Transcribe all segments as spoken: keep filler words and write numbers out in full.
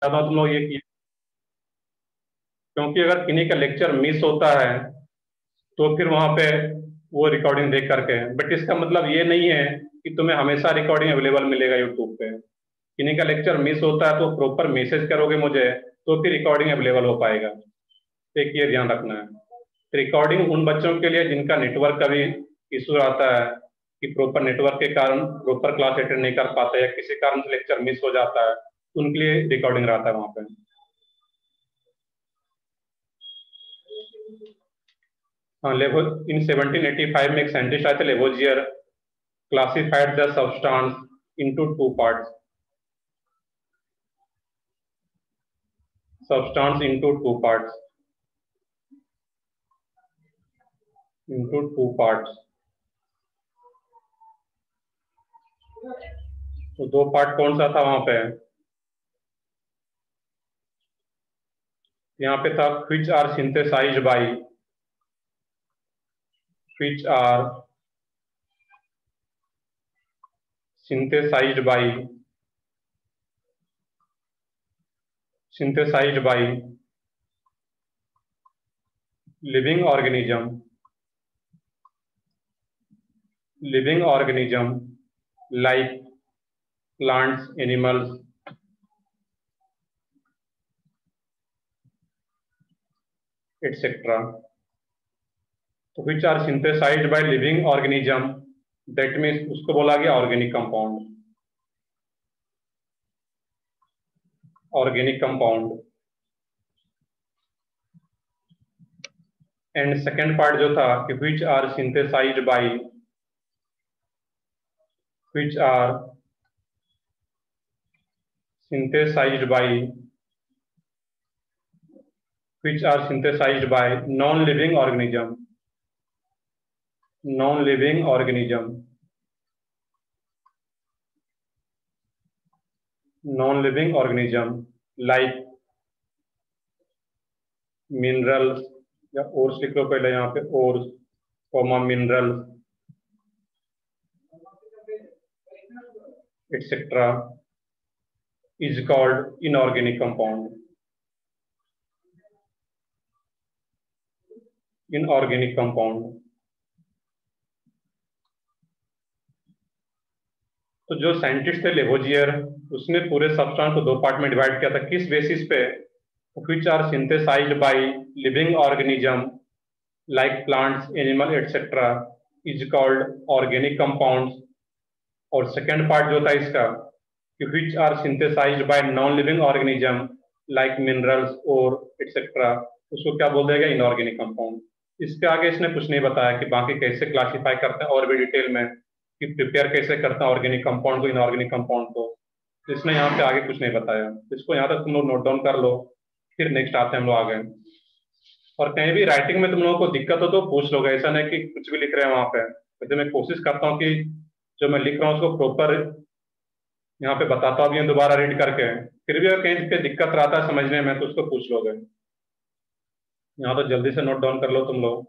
ज्यादा तुम लोग ये किए, क्योंकि अगर किन्हीं का लेक्चर मिस होता है तो फिर वहां पे वो रिकॉर्डिंग देख करके, बट इसका मतलब ये नहीं है कि तुम्हें हमेशा रिकॉर्डिंग अवेलेबल मिलेगा यूट्यूब पे। किन्हीं का लेक्चर मिस होता है तो प्रॉपर मैसेज करोगे मुझे, तो फिर रिकॉर्डिंग अवेलेबल हो पाएगा। एक ये ध्यान रखना है। रिकॉर्डिंग उन बच्चों के लिए जिनका नेटवर्क का भी इशू आता है, कि प्रॉपर नेटवर्क के कारण प्रॉपर क्लास अटेंड नहीं कर पाते या किसी कारण से लेक्चर मिस हो जाता है, तो उनके लिए रिकॉर्डिंग रहता है वहां पे। हाँ, लेवो इन सेवनटीन एटी फाइव में एक साइंटिस्ट आए थे, Lavoisier, classified the substance into two parts, substance into two parts, into two parts. तो दो पार्ट कौन सा था वहां पे? यहाँ पे था which are synthesized by, which are synthesized by synthesized by living organism, living organism like plants, animals, etc. तो which are synthesized by living organism, that means उसको बोला गया organic compound, organic compound. And second part जो था कि which are synthesized by, which are synthesized by, which are synthesized by non-living organism, non-living organism, non-living organism like minerals, या ores लिख लो पहले यहाँ पे, ores comma mineral etcetera is called inorganic compound, inorganic compound. तो जो scientist थे Lavoisier, उसने पूरे सब्सटेंस को दो पार्ट में डिवाइड किया था। किस बेसिस पे? Which are synthesized by living organism like plants, animal etcetera is called organic compounds. और सेकेंड पार्ट जो था इसका कि which are synthesized by non living organism like minerals और एटसेट्रा, उसको क्या बोल देगा? Inorganic compound. इसके आगे इसने कुछ नहीं बताया कि बाकी कैसे क्लासिफाई करते हैं और भी डिटेल में, कि प्रिपेयर कैसे करते हैं ऑर्गेनिक कंपाउंड को, इनऑर्गेनिक कंपाउंड को। तो इसने यहाँ पे आगे कुछ नहीं बताया। इसको यहाँ तक तुम लोग नोट डाउन कर लो, फिर नेक्स्ट आते हैं हम लोग आगे। और कहीं भी राइटिंग में तुम लोगों को दिक्कत हो तो पूछ लोगे, ऐसा नहीं कि कुछ भी लिख रहे हैं वहां पे। वैसे मैं कोशिश करता हूँ कि जो मैं लिख रहा हूँ उसको प्रॉपर यहाँ पे बताता भी हूँ दोबारा रीड करके। फिर भी अगर कहीं पे दिक्कत रहता है समझने में तो उसको पूछ लोगे। यहाँ तो जल्दी से नोट डाउन कर लो तुम लोग।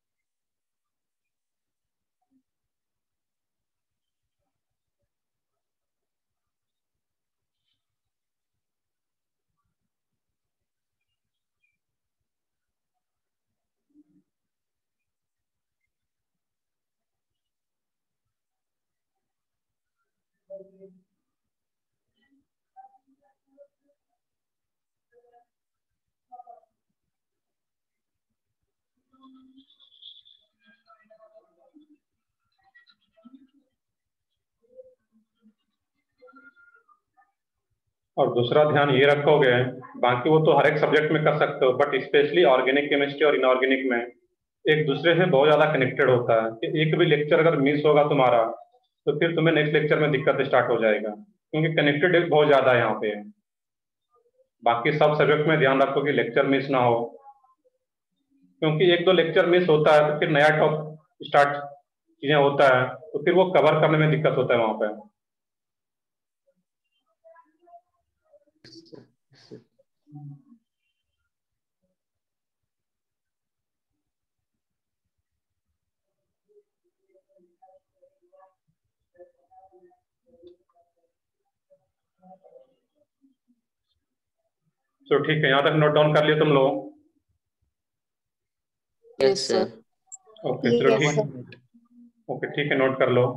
और दूसरा ध्यान ये रखोगे, बाकी वो तो हर एक सब्जेक्ट में कर सकते हो, बट स्पेशली ऑर्गेनिक केमिस्ट्री और इनऑर्गेनिक में एक दूसरे से बहुत ज्यादा कनेक्टेड होता है। कि एक भी लेक्चर अगर मिस होगा तुम्हारा तो फिर तुम्हें नेक्स्ट लेक्चर में दिक्कत स्टार्ट हो जाएगा, क्योंकि कनेक्टेड बहुत ज्यादा है यहाँ पे। बाकी सब सब्जेक्ट में ध्यान रखो कि लेक्चर मिस ना हो, क्योंकि एक दो लेक्चर मिस होता है तो फिर नया टॉप स्टार्ट चीजें होता है, तो फिर वो कवर करने में दिक्कत होता है वहां पे। तो ठीक है, यहाँ तक नोट डाउन कर लिया तुम लोग? Yes sir. ओके चलो ठीक, ओके ठीक है, नोट कर लो।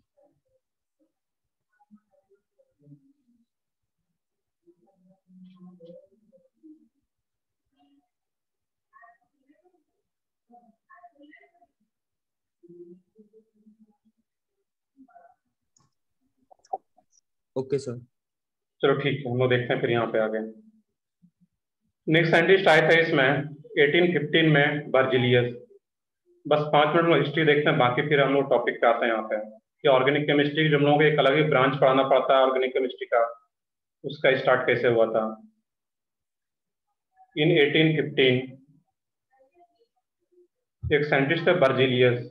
Okay sir. चलो ठीक है, हम लोग देखते हैं फिर यहाँ पे आगे। नेक्स्ट साइंटिस्ट आए थे इसमें एटीन फिफ्टीन में, बर्जिलियस। बस पांच मिनट में हिस्ट्री देखते हैं, बाकी फिर हम लोग टॉपिक पे आते हैं यहाँ पे कि ऑर्गेनिक केमिस्ट्री जो हम लोगों को एक अलग ही ब्रांच पढ़ाना पड़ता है ऑर्गेनिक केमिस्ट्री का, उसका स्टार्ट कैसे हुआ था। इन एटीन फिफ्टीन एक साइंटिस्ट थे बर्जिलियस।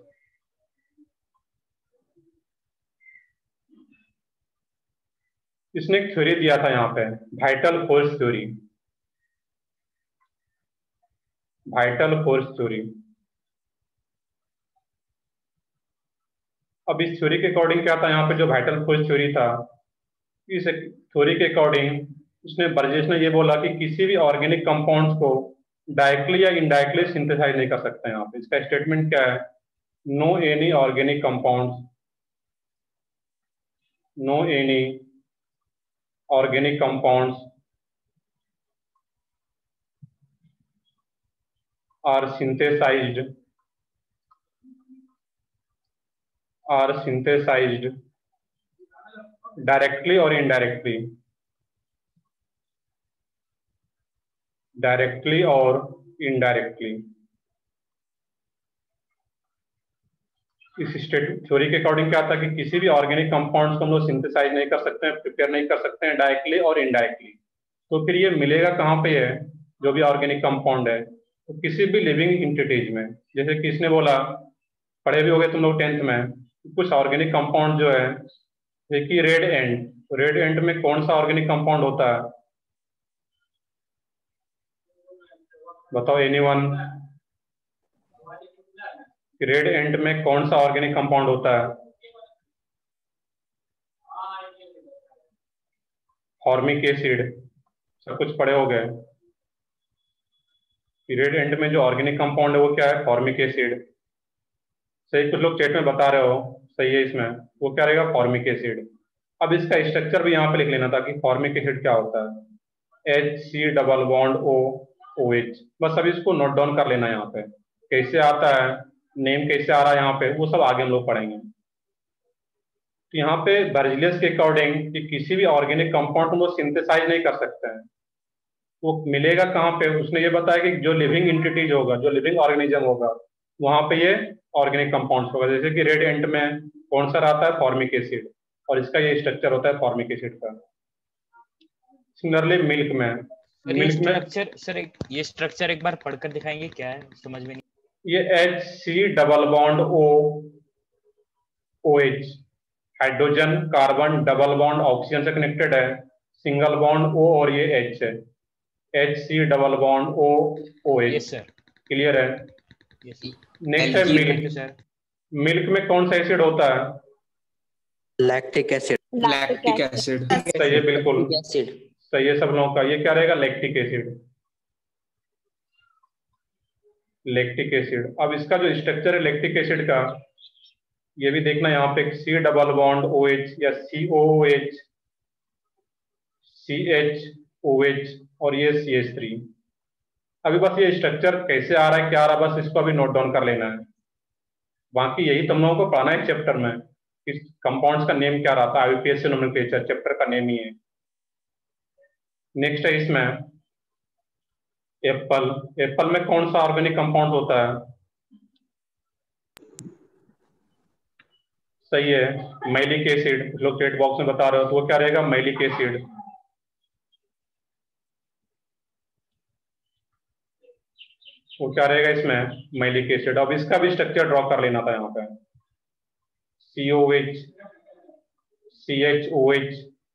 इसने एक थ्योरी दिया था यहाँ पे, vital force theory. Vital force theory. अब इस थ्योरी के अकॉर्डिंग क्या था यहाँ पे, जो वाइटल फोर्स थ्योरी था, इस थ्योरी के अकॉर्डिंग उसने बर्जेस ने ये बोला कि किसी भी ऑर्गेनिक कंपाउंड्स को डायरेक्टली या इनडायरेक्टली सिंथेसाइज नहीं कर सकते हैं यहाँ पे। इसका स्टेटमेंट क्या है, no any organic compounds, no any organic compounds are synthesized are synthesized directly or indirectly directly or indirectly। इस स्टेट थ्योरी के अकॉर्डिंग क्या था कि किसी भी ऑर्गेनिक कंपाउंड्स को हम लोग सिंथेसाइज नहीं कर सकते हैं, प्रिपेयर नहीं कर सकते हैं डायरेक्टली और इनडायरेक्टली। तो फिर ये मिलेगा कहाँ पे है, जो भी ऑर्गेनिक कंपाउंड है, तो किसी भी लिविंग इंटिटीज में। जैसे किसने बोला, पढ़े भी हो गए तुम लोग टेंथ में, कुछ ऑर्गेनिक कंपाउंड जो है, देखिए रेड एंड, रेड एंड में कौन सा ऑर्गेनिक कंपाउंड होता है, बताओ एनीवन। रेड एंड में कौन सा ऑर्गेनिक कंपाउंड होता है, फॉर्मिक एसिड। सब कुछ पढ़े हो गए। रेड एंड में जो ऑर्गेनिक कंपाउंड है वो क्या है, फॉर्मिक एसिड। सही, कुछ लोग चैट में बता रहे हो, सही है, इसमें वो क्या रहेगा, फॉर्मिक एसिड। अब इसका स्ट्रक्चर भी यहाँ पे लिख लेना था कि फॉर्मिक एसिड क्या होता है, H C double bond O O H. बस अब इसको नोट डाउन कर लेना है यहाँ पे, कैसे आता है, नेम कैसे आ रहा है यहाँ पे, वो सब आगे हम लोग पढ़ेंगे। तो यहाँ पे बर्जिलियस के अकॉर्डिंग कि किसी भी ऑर्गेनिक कंपाउंड को वो सिंथेसाइज नहीं कर सकते हैं, वो मिलेगा कहाँ पे, उसने ये बताया कि जो लिविंग इंटिटीज होगा, जो लिविंग ऑर्गेनिज्म होगा, वहां पे ये ऑर्गेनिक कंपाउंड्स होगा। जैसे कि रेड एंट में कौन सा रहता है, फॉर्मिक एसिड, और इसका ये स्ट्रक्चर होता है फॉर्मिक एसिड का। सिमिलरली मिल्क में, मिल्क में स्ट्रक्चर सर एक, ये स्ट्रक्चर एक बार पढ़कर दिखाएंगे, क्या है समझ में नहीं। ये H C double bond O O H, hydrogen carbon double bond oxygen से कनेक्टेड है, सिंगल बॉन्ड ओ और ये एच है, H C double bond O O H. Yes sir, clear है। यस नेक्स्ट है मिल्क। सर। मिल्क में कौन सा एसिड होता है, लैक्टिक एसिड। Lactic acid. सही है, बिल्कुल एसिड। सही है सब लोगों का। ये क्या रहेगा, लैक्टिक एसिड, लैक्टिक एसिड। अब इसका जो स्ट्रक्चर है लैक्टिक एसिड का, ये भी देखना यहाँ पे, C double bond O H या C O H, C H O H और ये सी एच थ्री। अभी बस ये स्ट्रक्चर कैसे आ रहा है, क्या आ रहा है, बस इसको अभी नोट डाउन कर लेना है। बाकी यही तुम लोगों को पढ़ना है चैप्टर में, इस कंपाउंड्स का नेम क्या रहता है, आईयूपीएसी नोमेनक्लेचर चैप्टर का नेम ही है। नेक्स्ट है इसमें एप्पल। एप्पल में कौन सा ऑर्गेनिक कंपाउंड होता है, सही है, मैलिक एसिड। लोग चैट बॉक्स में बता रहे हो, तो वो क्या रहेगा, मैलिक एसिड। वो क्या रहेगा इसमें, मैलिक एसिड। अब इसका भी स्ट्रक्चर ड्रॉ कर लेना था यहाँ पे, C O H, C H O H,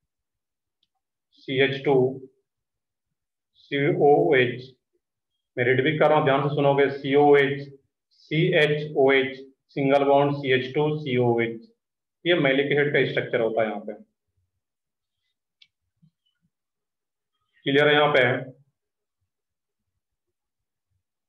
C H two, C O H. मैं रीड भी कर रहा हूँ, ध्यान से सुनोगे, C O H, C H O H, single bond C H two, C O H. ये मैलिक एसिड का स्ट्रक्चर होता है यहाँ पे। क्लियर है यहाँ पे।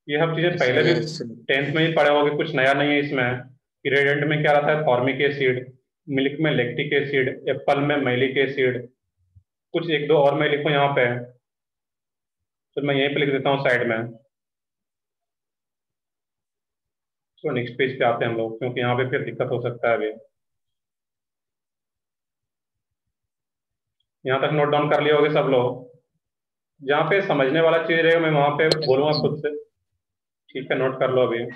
ये सब चीजें पहले भी Yes, sir. टेंथ में ही पढ़े होगे, कुछ नया नहीं है इसमें। कि रेडेंट में क्या रहता है, फॉर्मिक एसिड, मिल्क में लैक्टिक एसिड, एप्पल में मैलिक एसिड, कुछ एक दो और मैं लिखूं यहाँ पे, तो मैं यहीं पे लिख देता हूँ साइड में। तो नेक्स्ट पेज पे आते हैं हम लोग, क्योंकि यहाँ पे फिर दिक्कत हो सकता है अभी। यहाँ तक नोट डाउन कर लिए होगे सब लोग। जहाँ पे समझने वाला चीज रहेगा मैं वहां पे बोलूंगा खुद से। ठीक है, नोट कर लो अभी।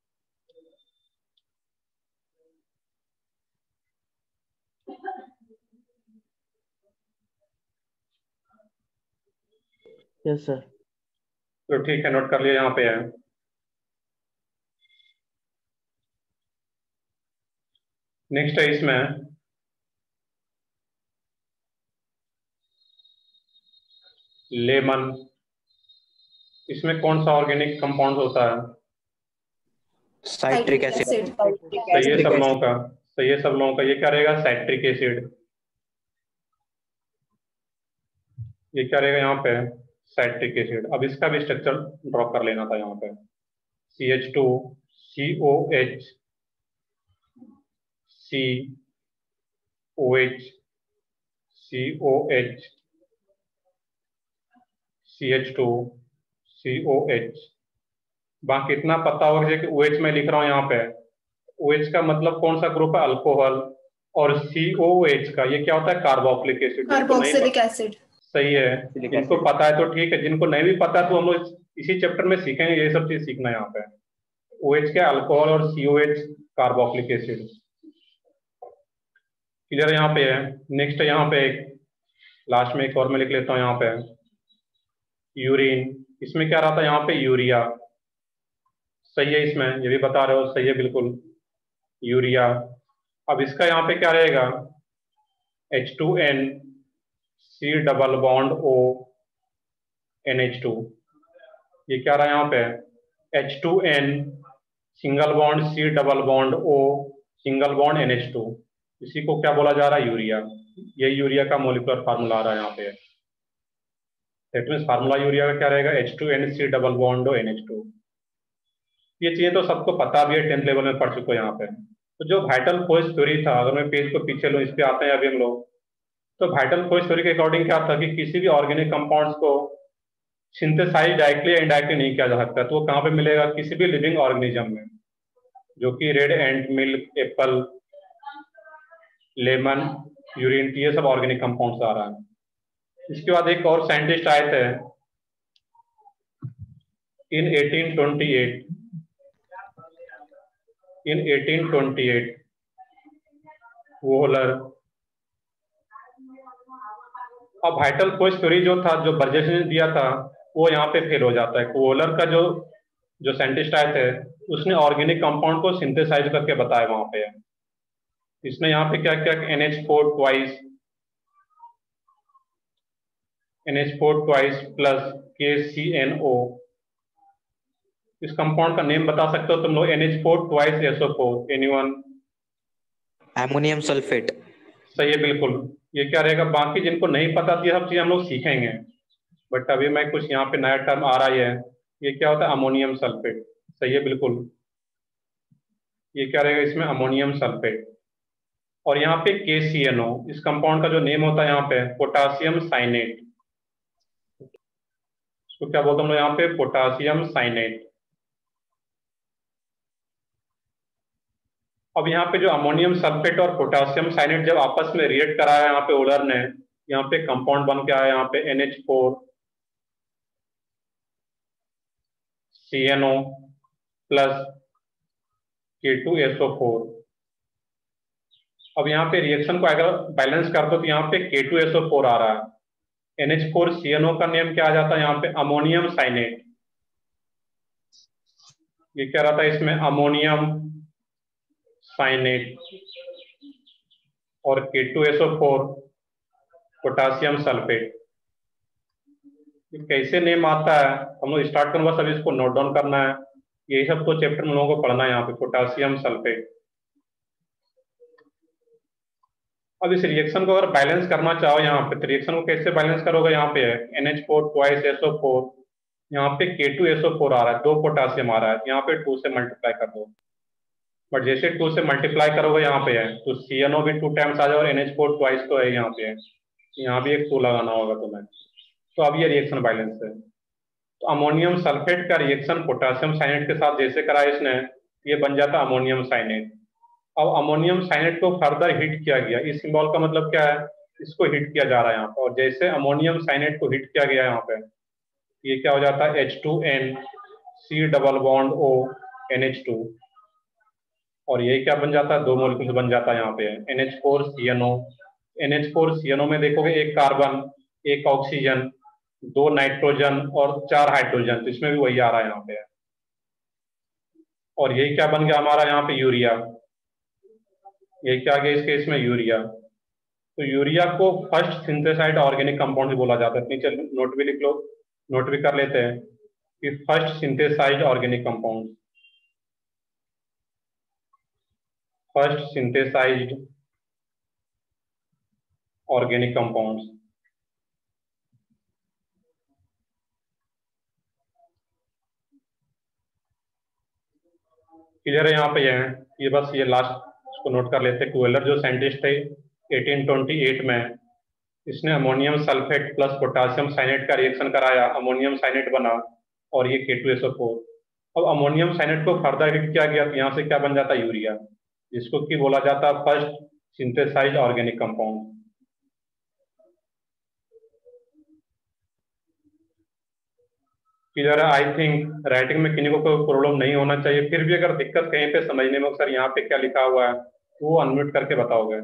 Yes, sir. तो ठीक है, नोट कर लिया, यहाँ पे है। नेक्स्ट है इसमें लेमन। इसमें कौन सा ऑर्गेनिक कंपाउंड होता है? Citric acid. सही है सब लोगों का, सही है सब लोगों का। ये क्या रहेगा, साइट्रिक एसिड। ये क्या रहेगा यहाँ पे, साइट्रिक एसिड। अब इसका भी स्ट्रक्चर ड्रॉ कर लेना था यहाँ पे। C H two C O H C O H C O H C H two C O H. बाकी इतना पता होगा कि ओ एच में लिख रहा हूँ यहाँ पे। ओ एच का मतलब कौन सा ग्रुप है, अल्कोहल। और सी ओ एच का ये क्या होता है, कार्बोक्सिलिक एसिड। Carboxylic acid. सही है, जिनको पता है तो ठीक है, जिनको नहीं भी पता तो हम लोग इसी चैप्टर में सीखेंगे, ये सब चीज सीखना है यहाँ पे। ओ एच क्या, अल्कोहल, और C O H carboxylic acid. Clear यहाँ पे है। नेक्स्ट है यहाँ पे एक लास्ट में एक और मैं लिख लेता हूँ यहाँ पे, यूरिन। इसमें क्या रहा था यहाँ पे, यूरिया। सही है, इसमें ये भी बता रहे हो, सही है बिल्कुल, यूरिया। अब इसका यहाँ पे क्या रहेगा, H two N C double bond O N H two. ये क्या रहा यहाँ पे, H two N single bond C double bond O single bond N H two. इसी को क्या बोला जा रहा है, यूरिया। ये यूरिया का मोलिकुलर फार्मूला आ रहा है यहाँ पे। दैट मीन्स फार्मूला यूरिया का क्या रहेगा, H two N C double bond O N H two. ये चीजें तो सबको पता भी है, टेंथ लेवल में पढ़ चुके हैं यहाँ पे। तो जो वाइटल फोर्स थ्योरी था, अगर मैं पेज को पीछे लूँ, इस पे आते हैं अभी हम लोग। तो वाइटल फोर्स थ्योरी के अकॉर्डिंग क्या था कि किसी भी ऑर्गेनिक कंपाउंड्स को सिंथेसाइज डायरेक्टली या इनडायरेक्टली नहीं किया जा सकता। तो वो कहाँ पे मिलेगा, किसी भी लिविंग ऑर्गेनिज्म में, जो कि red ant, milk, apple, lemon, urine, ये सब ऑर्गेनिक कंपाउंड्स आ रहा है। इसके बाद एक और साइंटिस्ट आए थे in eighteen twenty eight. In eighteen twenty eight Wohler. अब वाइटल फोर्स थ्योरी जो था, जो बर्जेस ने दिया था, वो यहाँ पे फेल हो जाता है। वोहलर का जो जो साइंटिस्ट आए थे, उसने ऑर्गेनिक कंपाउंड को सिंथेसाइज करके बताया वहां पे। इसने यहाँ पे क्या किया, N H four twice N H four twice plus K C N ओ। इस कंपाउंड का नेम बता सकते हो तुम लोग, N H four twice S O four, anyone? Ammonium sulfate. सही है बिल्कुल। ये क्या रहेगा, बाकी जिनको नहीं पता थी सब चीज हम लोग सीखेंगे, बट अभी मैं कुछ यहाँ पे नया टर्म आ रहा है। ये क्या होता है, अमोनियम सल्फेट। सही है बिल्कुल, ये क्या रहेगा इसमें, अमोनियम सल्फेट। और यहाँ पे के सी एन ओ, इस कंपाउंड का जो नेम होता है यहाँ पे, पोटासियम साइनेट। इसको क्या बोलते हैं हम लोग यहाँ पे, पोटासियम साइनेट। अब यहाँ पे जो अमोनियम सल्फेट और पोटासियम साइनेट जब आपस में रिएक्ट कराया यहाँ पे ओलर ने, यहाँ पे कंपाउंड बन के आया यहाँ पे N H four C N O plus K two S O four. अब यहाँ पे रिएक्शन को अगर बैलेंस कर दो तो यहाँ पे K two S O four आ रहा है। N H four C N O का नेम क्या आ जाता है यहाँ पे, अमोनियम साइनेट। ये क्या रहता है इसमें, अमोनियम साइनेट। और K two S O four potassium sulphate. कैसे नेम आता है हम लोग स्टार्ट करूंगा, सब इसको नोट डाउन करना है। यही सब तो चैप्टर में लोगों को पढ़ना है यहाँ पे, पोटासियम सल्फेट। अब इस रिएक्शन को अगर बैलेंस करना चाहो यहाँ पे, तो रिएक्शन को कैसे बैलेंस करोगे, यहाँ पे है N H four twice S O four यहाँ पे K two S O four आ रहा है, दो पोटासियम आ रहा है, यहाँ पे टू से मल्टीप्लाई कर दो। बट जैसे टू से मल्टीप्लाई करोगे यहाँ पे है तो सी एन ओ भी टू टाइम्स आ जाए और एन एच फोर ट्वाइस तो है यहाँ पे है, यहाँ भी एक टू लगाना होगा तुम्हें। तो अब ये रिएक्शन बैलेंस है। तो अमोनियम सल्फेट का रिएक्शन पोटासियम साइनेट के साथ जैसे करा इसने, ये बन जाता अमोनियम साइनेट। अब अमोनियम साइनेट को फर्दर हीट किया गया, इस सिंबल का मतलब क्या है, इसको हीट किया जा रहा है यहाँ पर। और जैसे अमोनियम साइनेट को हीट किया गया यहाँ पे, ये क्या हो जाता है H two N C double bond O N H two, और ये क्या बन जाता है, दो मोलिक्यूल बन जाता है यहाँ पे N H four C N O. N H four C N O में देखोगे एक कार्बन, एक ऑक्सीजन, दो नाइट्रोजन और चार हाइड्रोजन, तो इसमें भी वही आ रहा है यहाँ पे। और ये क्या बन गया हमारा यहाँ पे यूरिया, ये क्या आ गया इस केस में यूरिया। तो यूरिया को फर्स्ट सिंथेसाइड ऑर्गेनिक कंपाउंड भी बोला जाता है। नीचे नोट भी लिख लो, नोट भी कर लेते हैं कि first synthesized organic compound, first synthesized organic compounds. Clear है यहाँ पे ये है, ये बस ये लास्ट इसको नोट कर लेते हैं। क्वेलर जो साइंटिस्ट थे एटीन ट्वेंटी एट में, इसने ammonium sulphate plus potassium cyanate का रिएक्शन कराया, अमोनियम साइनेट बना और ये K two S O four. अब अमोनियम साइनेट को फर्दर हीट किया गया तो यहाँ से क्या बन जाता है यूरिया, जिसको कि बोला जाता है first synthesized organic compound. Clear है? आई थिंक राइटिंग में किसी को कोई प्रॉब्लम नहीं होना चाहिए। फिर भी अगर दिक्कत कहीं पे समझने में, सर यहाँ पे क्या लिखा हुआ है, वो अनम्यूट करके बताओगे।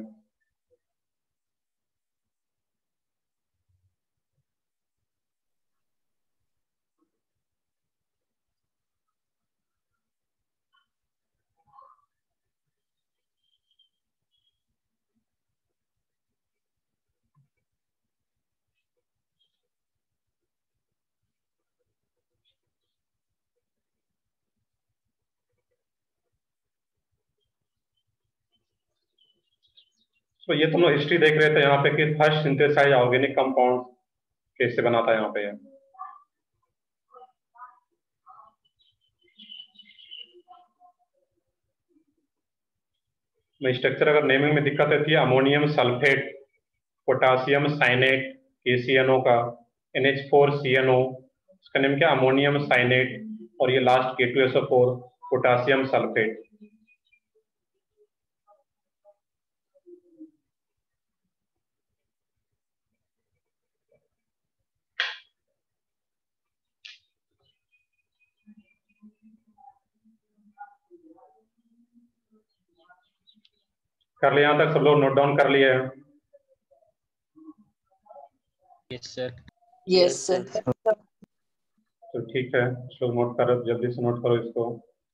तो ये तुम लोग हिस्ट्री देख रहे थे यहाँ पे कि फर्स्ट सिंथेसाइज ऑर्गेनिक कंपाउंड कैसे बना था यहाँ पे। मैं स्ट्रक्चर अगर नेमिंग में दिक्कत रहती है, अमोनियम सल्फेट, पोटासियम साइनेट के सी एन ओ का, N H four C N O, इसका नेम क्या अमोनियम साइनेट, और ये last K two S O four potassium sulphate. कर लिया यहाँ तक सब लोग, नोट डाउन कर लिए? Yes sir. Yes sir. तो ठीक है, इसको नोट करो, जल्दी से नोट करो इसको।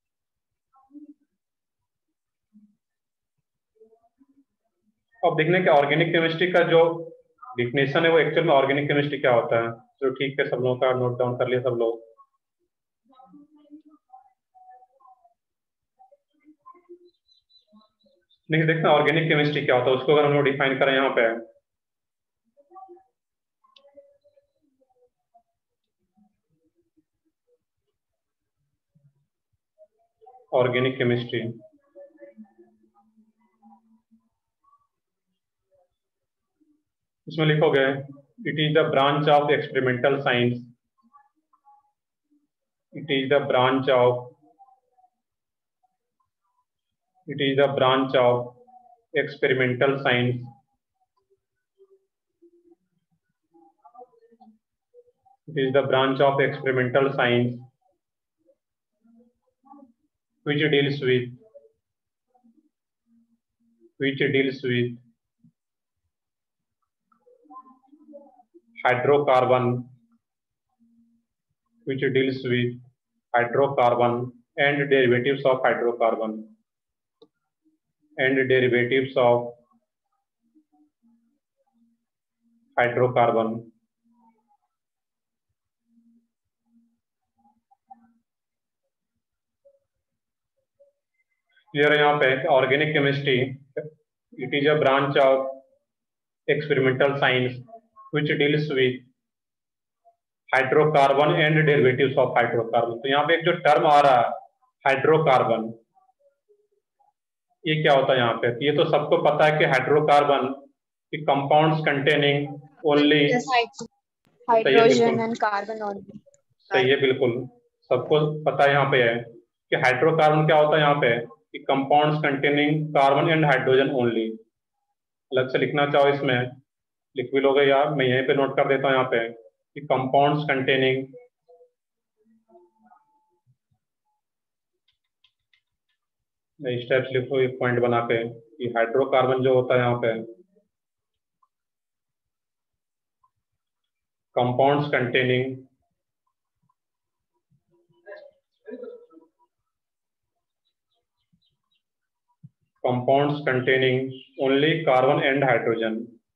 अब देखने के ऑर्गेनिक केमिस्ट्री का जो डिफिनेशन है वो एक्चुअल में ऑर्गेनिक केमिस्ट्री क्या होता है। तो ठीक है, सब लोगों का नोट डाउन कर लिया सब लोग। नहीं, देखना ऑर्गेनिक केमिस्ट्री क्या होता है, उसको अगर हम लोग डिफाइन करें यहाँ पे, ऑर्गेनिक केमिस्ट्री इसमें लिखोगे it is the branch of experimental science, it is the branch of it is the branch of experimental science it is the branch of experimental science which deals with which deals with hydrocarbon which deals with hydrocarbon and derivatives of hydrocarbon and derivatives of hydrocarbon। Clear है यहाँ पे? Organic chemistry it is a branch of experimental science which deals with hydrocarbon and derivatives of hydrocarbon. तो यहाँ पे एक जो term आ रहा है हाइड्रोकार्बन, ये क्या होता है यहाँ पे? तो ये तो सबको पता है कि हाइड्रोकार्बन की compounds containing only, hydrogen and carbon only. सही है, बिल्कुल सबको पता है यहाँ पे है कि हाइड्रोकार्बन क्या होता है यहाँ पे कि compounds containing carbon and hydrogen only. अलग से लिखना चाहो इसमें लिख भी लोगे यार, मैं यहीं पे नोट कर देता हूँ यहाँ पे कि कंपाउंड्स कंटेनिंग स्टेप्स लिखो एक पॉइंट बना के कि हाइड्रोकार्बन जो होता है यहाँ पे compounds containing compounds containing only carbon and hydrogen,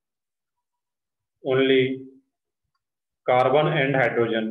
only carbon and hydrogen।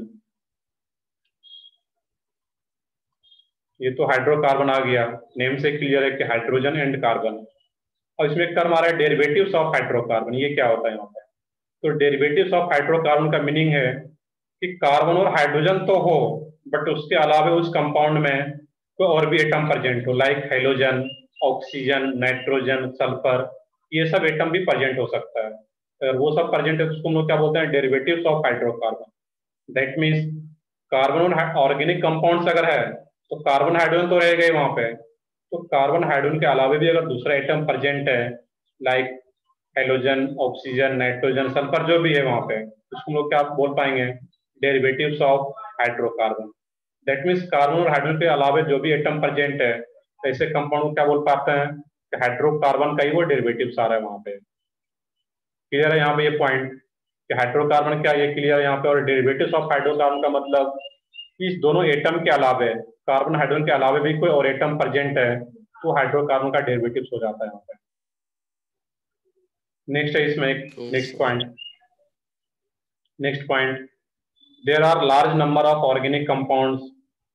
ये तो हाइड्रोकार्बन आ गया, नेम से क्लियर है कि हाइड्रोजन एंड कार्बन। और इसमें एक टर्म आ रहा है डेरिवेटिव्स ऑफ हाइड्रोकार्बन, ये क्या होता है यहाँ पे? तो डेरिवेटिव्स ऑफ हाइड्रोकार्बन का मीनिंग है कि कार्बन और हाइड्रोजन तो हो बट उसके अलावा उस कंपाउंड में कोई और भी एटम प्रेजेंट हो, like hydrogen, oxygen, nitrogen, sulphur, ये सब एटम भी प्रेजेंट हो सकता है। अगर वो सब प्रेजेंट है तो उसको हम लोग क्या बोलते हैं? Derivatives of hydrocarbon. That means carbon और ऑर्गेनिक कंपाउंड्स अगर है तो कार्बन हाइड्रोजन तो रहेगा ही वहां पे, तो कार्बन हाइड्रोजन के अलावा भी अगर दूसरा एटम प्रेजेंट है like hydrogen, oxygen, nitrogen, sulphur जो भी है वहां पे, उसको हम लोग क्या बोल पाएंगे? Derivatives of hydrocarbon. That means carbon और हाइड्रोजन के अलावा जो भी एटम प्रेजेंट है ऐसे कंपाउंड को क्या बोल पाते हैं कि हाइड्रोकार्बन का ही वो डेरिवेटिव्स आ रहा है वहां पे। क्लियर है यहाँ पे ये पॉइंट कि हाइड्रोकार्बन क्या, ये क्लियर है यहाँ पे। और डेरिवेटिव्स ऑफ हाइड्रोकार्बन का मतलब कि इस दोनों एटम के अलावे, कार्बन हाइड्रोजन के अलावे भी कोई और एटम प्रेजेंट है तो हाइड्रोकार्बन का डेरिवेटिव्स हो जाता है यहाँ पे। नेक्स्ट है इसमें एक next point, next point there are large number of organic compounds,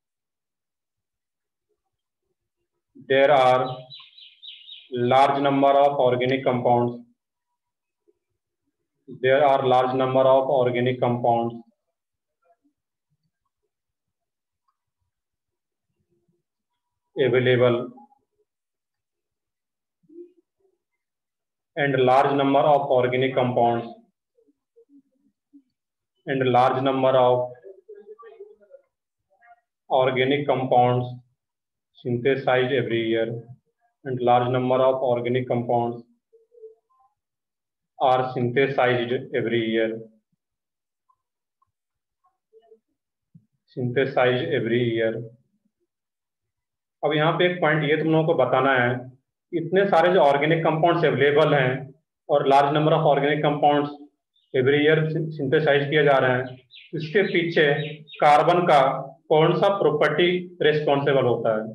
there are large number of organic compounds, there are large number of organic compounds available and large number of organic compounds and large number of organic compounds synthesized every year and large number of organic compounds are synthesized every year, synthesized every year। अब यहाँ पे एक point ये तुम लोगों को बताना है, इतने सारे जो ऑर्गेनिक कंपाउंड्स अवेलेबल हैं और large number of organic compounds every year synthesize किए जा रहे हैं, इसके पीछे कार्बन का कौन सा प्रॉपर्टी रिस्पॉन्सिबल होता है?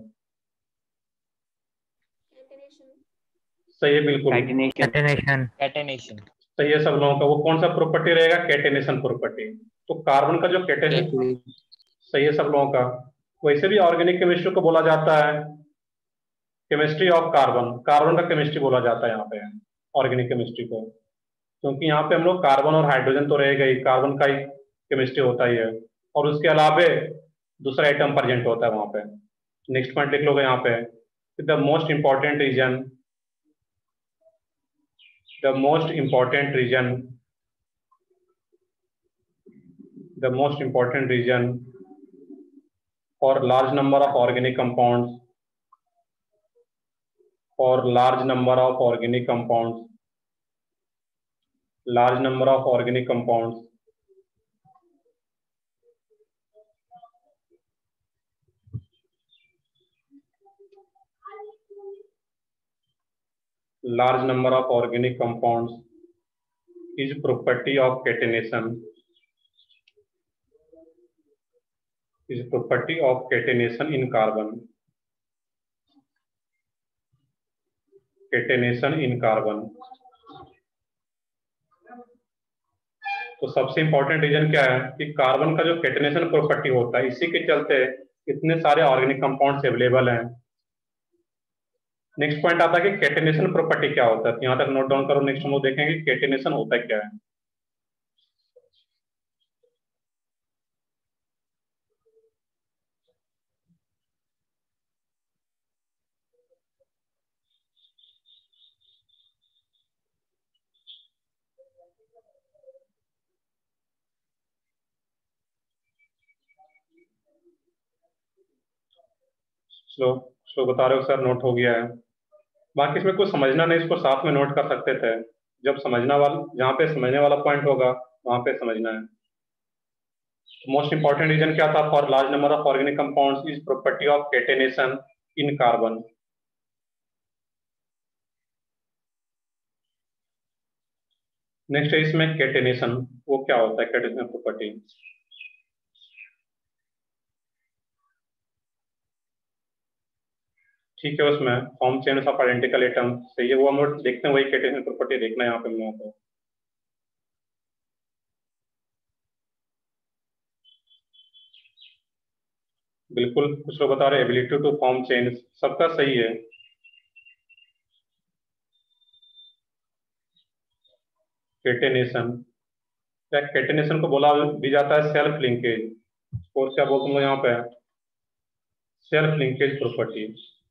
सही है, बिल्कुल कैटेनेशन। कैटेनेशन सही है सब लोगों का। वो कौन सा प्रॉपर्टी रहेगा? Catenation property. तो कार्बन का जो कैटेनेशन, सही है सब लोगों का। वैसे भी ऑर्गेनिक केमिस्ट्री को बोला जाता है केमिस्ट्री ऑफ कार्बन, कार्बन का केमिस्ट्री बोला जाता है यहाँ पे ऑर्गेनिक केमिस्ट्री को, क्योंकि यहाँ पे हम लोग कार्बन और हाइड्रोजन तो रहेगा ही, कार्बन का ही केमिस्ट्री होता ही है और उसके अलावे दूसरा आइटम प्रेजेंट होता है वहां पे। नेक्स्ट पॉइंट लिख लोगे यहाँ पे, the most important reason, the most important region, the most important region for large number of organic compounds, for large number of organic compounds, large number of organic compounds large number of organic compounds is property of catenation, is property of catenation in carbon, catenation in carbon। तो सबसे important reason क्या है कि carbon का जो catenation property होता है, इसी के चलते इतने सारे ऑर्गेनिक कंपाउंड्स अवेलेबल हैं। नेक्स्ट पॉइंट आता है कि कैटेनेशन प्रॉपर्टी क्या होता है, यहाँ तक नोट डाउन करो। नेक्स्ट हम लोग देखेंगे कैटेनेशन होता है क्या है। स्लो स्लो बता रहे हो सर, नोट हो गया है। बाकी इसमें कुछ समझना नहीं, इसको साथ में नोट कर सकते थे। जब समझना वाला, जहाँ पे समझने वाला पॉइंट होगा वहां पे समझना है। मोस्ट इंपॉर्टेंट रीजन क्या था? For large number of organic compounds is property of catenation in carbon. Next है इसमें कैटेनेशन, वो क्या होता है कैटेनेशन प्रॉपर्टी? ठीक है, उसमें form chain of identical atom सही है, वो हम लोग देखते हैं, वही कैटेनेशन प्रॉपर्टी देखना है यहाँ पे हम लोगों को। बिल्कुल, कुछ लोग बता रहे हैं एबिलिटी टू फॉर्म चेंज, सबका सही है। कैटेनेशन, क्या कैटेनेशन को बोला भी जाता है सेल्फ लिंकेज, और क्या बोलते हैं यहाँ पे? Self linkage property.